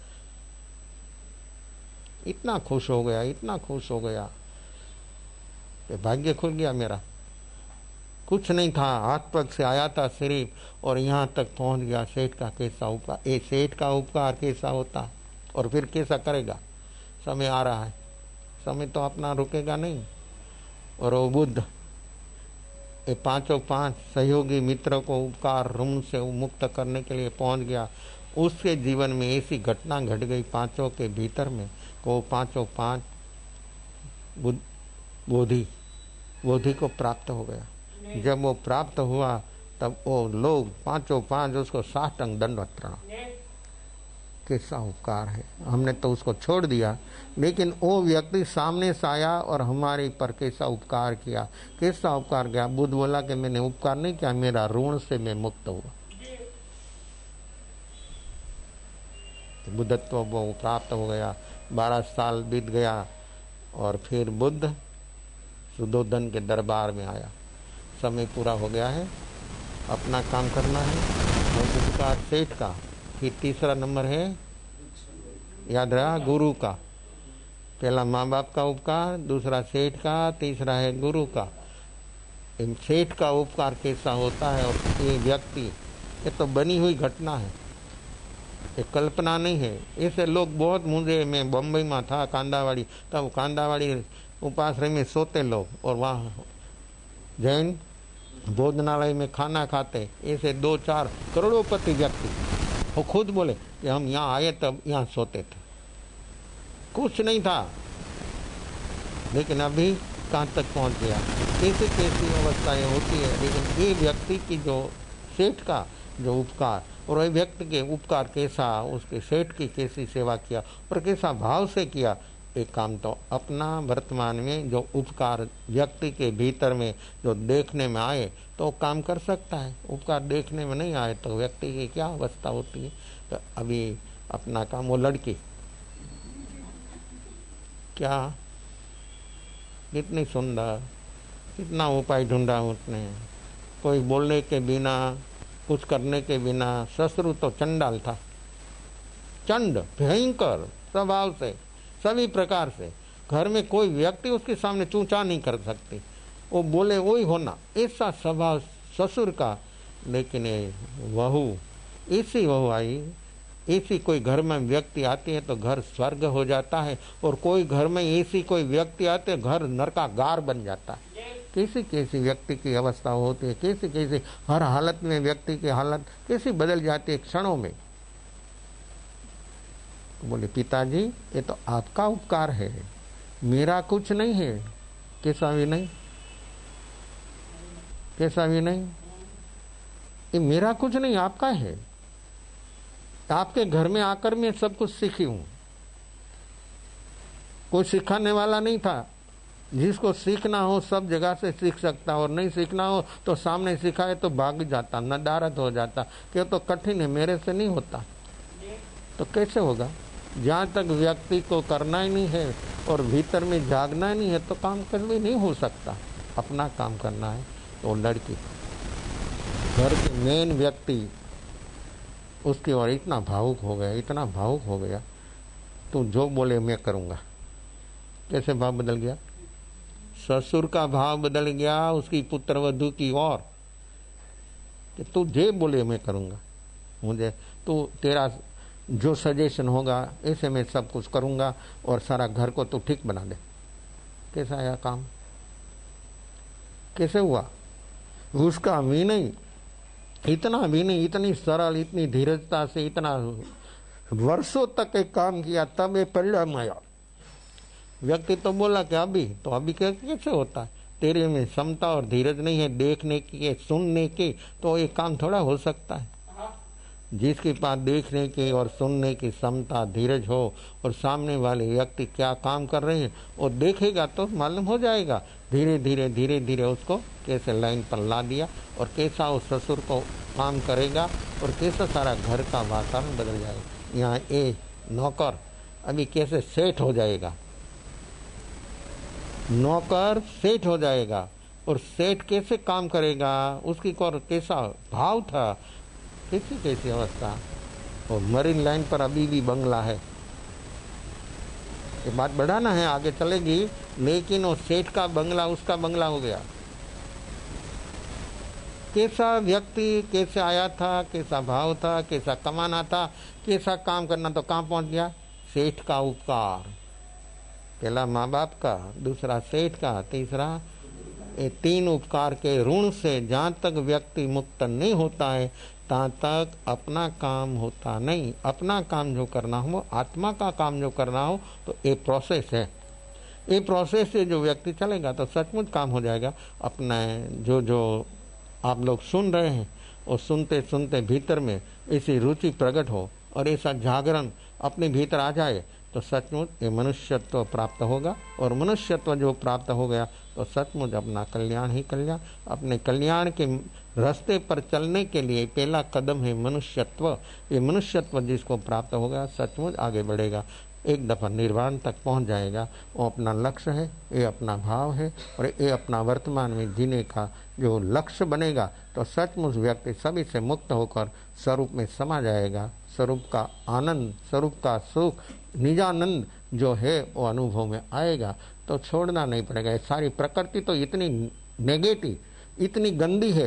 इतना खुश हो गया, इतना खुश हो गया कि भाग्य खुल गया मेरा। कुछ नहीं था, हाथ पग से आया था सिर्फ और यहाँ तक पहुँच गया। सेठ का कैसा उपकार, ए सेठ का उपकार कैसा होता और फिर कैसा करेगा। समय आ रहा है, समय तो अपना रुकेगा नहीं। और वो बुद्ध ये पांचों पांच सहयोगी मित्रों को उपकार ऋण से मुक्त करने के लिए पहुंच गया। उसके जीवन में ऐसी घटना घट गई पांचों के भीतर में को पांचों पांच बोधि बोधि को प्राप्त हो गया। जब वो प्राप्त हुआ तब वो लोग पांचों पांच उसको साष्टांग दंडवत प्रणाम। कैसा उपकार है। हमने तो उसको छोड़ दिया, लेकिन वो व्यक्ति सामने से आया और हमारे पर कैसा उपकार किया। कैसा उपकार किया। बुद्ध बोला कि मैंने उपकार नहीं किया, मेरा ऋण से मैं मुक्त हुआ। बुद्धत्व वो प्राप्त हो गया। बारह साल बीत गया और फिर बुद्ध सुधोधन के दरबार में आया। समय पूरा हो गया है, अपना काम करना है। और उपकार सेठ का। फिर तीसरा नंबर है, याद रहा, गुरु का। पहला माँ बाप का उपकार, दूसरा सेठ का, तीसरा है गुरु का। सेठ का उपकार कैसा होता है। और ये व्यक्ति, ये तो बनी हुई घटना है, ये कल्पना नहीं है। ऐसे लोग बहुत मुझे, मैं बम्बई में था कांदावाड़ी, तब कांदावाड़ी उपाश्रय में सोते लोग और वहाँ जैन भोजनालय में खाना खाते। ऐसे दो चार करोड़ोपति व्यक्ति वो खुद बोले कि हम यहाँ आए तब यहाँ सोते थे, कुछ नहीं था। लेकिन अभी कहाँ तक पहुँच गया। कैसी कैसी अवस्थाएं होती है। लेकिन ये व्यक्ति की जो सेठ का जो उपकार और वही व्यक्ति के उपकार कैसा, उसके सेठ की कैसी सेवा किया और कैसा भाव से किया। एक काम तो अपना वर्तमान में जो उपकार व्यक्ति के भीतर में जो देखने में आए तो काम कर सकता है। उपकार देखने में नहीं आए तो व्यक्ति की क्या अवस्था होती है। तो अभी अपना काम, वो लड़की क्या कितनी सुंदर, कितना उपाय ढूंढा उसने, कोई बोलने के बिना, कुछ करने के बिना। ससुर तो चंडाल था, चंड भयंकर स्वभाव से, सभी प्रकार से। घर में कोई व्यक्ति उसके सामने चूचा नहीं कर सकती, वो बोले वही होना, ऐसा स्वभाव ससुर का। लेकिन वहू, ऐसी वहू आई, ऐसी कोई घर में व्यक्ति आती है तो घर स्वर्ग हो जाता है। और कोई घर में ऐसी कोई व्यक्ति आते घर नरकागार बन जाता है। कैसी कैसी व्यक्ति की अवस्था होती है, कैसी कैसी हर हालत में व्यक्ति की हालत कैसी बदल जाती है क्षणों में। बोले पिताजी ये तो आपका उपकार है, मेरा कुछ नहीं है। कैसा भी नहीं, कैसा भी नहीं, ये मेरा कुछ नहीं, आपका है। आपके घर में आकर मैं सब कुछ सीखी हूं, कोई सिखाने वाला नहीं था। जिसको सीखना हो सब जगह से सीख सकता, और नहीं सीखना हो तो सामने सिखाए तो भाग जाता, नदारत हो जाता कि तो कठिन है, मेरे से नहीं होता। तो कैसे होगा। जहाँ तक व्यक्ति को करना ही नहीं है और भीतर में जागना ही नहीं है तो काम कभी नहीं हो सकता। अपना काम करना है। तो लड़की, घर के मेन व्यक्ति, उसकी ओर इतना भावुक हो गया, इतना भावुक हो गया, तू जो बोले मैं करूँगा। कैसे भाव बदल गया। ससुर का भाव बदल गया उसकी पुत्र वधू की ओर कि तू जे बोले मैं करूँगा, मुझे तू तेरा जो सजेशन होगा ऐसे मैं सब कुछ करूँगा और सारा घर को तू ठीक बना दे। कैसा आया काम, कैसे हुआ। उसका विनय, इतना विनय, इतनी सरल, इतनी धीरजता से इतना वर्षों तक एक काम किया, तब ये परिणाम आया। व्यक्ति तो बोला कि अभी तो अभी कैसे होता है, तेरे में क्षमता और धीरज नहीं है देखने की, सुनने की, तो ये काम थोड़ा हो सकता है। जिसके पास देखने की और सुनने की क्षमता धीरज हो और सामने वाले व्यक्ति क्या काम कर रहे हैं वो देखेगा तो मालूम हो जाएगा। धीरे धीरे धीरे धीरे उसको कैसे लाइन पर ला दिया और कैसा उस ससुर को काम करेगा और कैसा सारा घर का वातावरण बदल जाएगा। यहाँ ए नौकर अभी कैसे सेठ हो जाएगा, नौकर सेठ हो जाएगा और सेठ कैसे काम करेगा, उसकी और कैसा भाव था, कैसी कैसी अवस्था। और मरीन लाइन पर अभी भी बंगला है, ये बात बढ़ाना है आगे चलेगी, लेकिन वो सेठ का बंगला उसका बंगला हो गया। कैसा व्यक्ति कैसे आया था, कैसा भाव था, कैसा कमाना था, कैसा काम करना, तो कहाँ पहुंच गया, सेठ का उपकार। पहला माँ बाप का, दूसरा सेठ का, तीसरा ये तीन उपकार के ऋण से जहाँ तक व्यक्ति मुक्त नहीं होता है तहाँ तक अपना काम होता नहीं। अपना काम जो करना हो, आत्मा का काम जो करना हो, तो ये प्रोसेस है। ये प्रोसेस से जो व्यक्ति चलेगा तो सचमुच काम हो जाएगा। अपना जो जो आप लोग सुन रहे हैं और सुनते सुनते भीतर में ऐसी रुचि प्रकट हो और ऐसा जागरण अपने भीतर आ जाए तो सचमुच ये मनुष्यत्व प्राप्त होगा। और मनुष्यत्व जो प्राप्त हो गया तो सचमुच अपना कल्याण ही कल्याण। अपने कल्याण के रास्ते पर चलने के लिए पहला कदम है मनुष्यत्व। ये मनुष्यत्व जिसको प्राप्त होगा सचमुच आगे बढ़ेगा, एक दफ़ा निर्वाण तक पहुंच जाएगा। वो अपना लक्ष्य है, ये अपना भाव है और ये अपना वर्तमान में जीने का जो लक्ष्य बनेगा तो सचमुच व्यक्ति सभी से मुक्त होकर स्वरूप में समा जाएगा। स्वरूप का आनंद, स्वरूप का सुख, निजानंद जो है वो अनुभव में आएगा तो छोड़ना नहीं पड़ेगा। सारी प्रकृति तो इतनी नेगेटिव, इतनी गंदी है।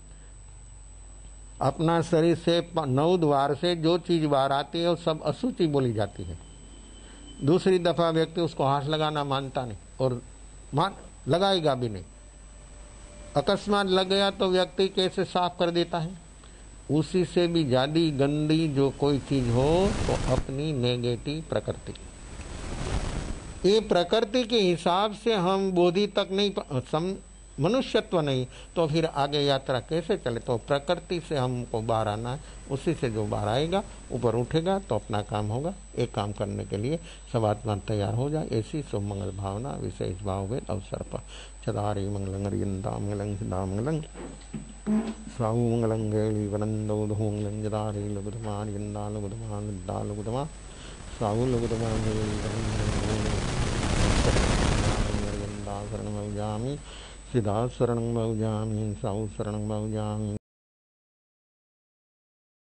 अपना शरीर से नौ द्वार से जो चीज बाहर आती है वो सब अशुचि बोली जाती है। दूसरी दफा व्यक्ति उसको हाथ लगाना मानता नहीं और मान लगाएगा भी नहीं। अकस्मात लग गया तो व्यक्ति कैसे साफ कर देता है। उसी से भी ज्यादा गंदी जो कोई चीज हो तो अपनी नेगेटिव प्रकृति। ये प्रकृति के हिसाब से हम बोधि तक नहीं, सम मनुष्यत्व नहीं, तो फिर आगे यात्रा कैसे चले। तो प्रकृति से हमको बाहर आना है, उसी से जो बाहर आएगा ऊपर उठेगा तो अपना काम होगा। एक काम करने के लिए सब आत्मा तैयार हो जाए। ऐसी शुभ मंगल भावना विशेष भाव वेद अवसर पर चदारी मंगलं अरियंता मंगलं सिद्धा मंगलं स्वाहु मंगलं गैली वनंदो धूंगलं जदारी लघुधमारियंदा लघुधमा लद्दा लघुधमा स्वाहु लघुधमा गैली वनंदो शरणं भजामि सिद्धा शरणं भजामि साहु शरणं भजामि।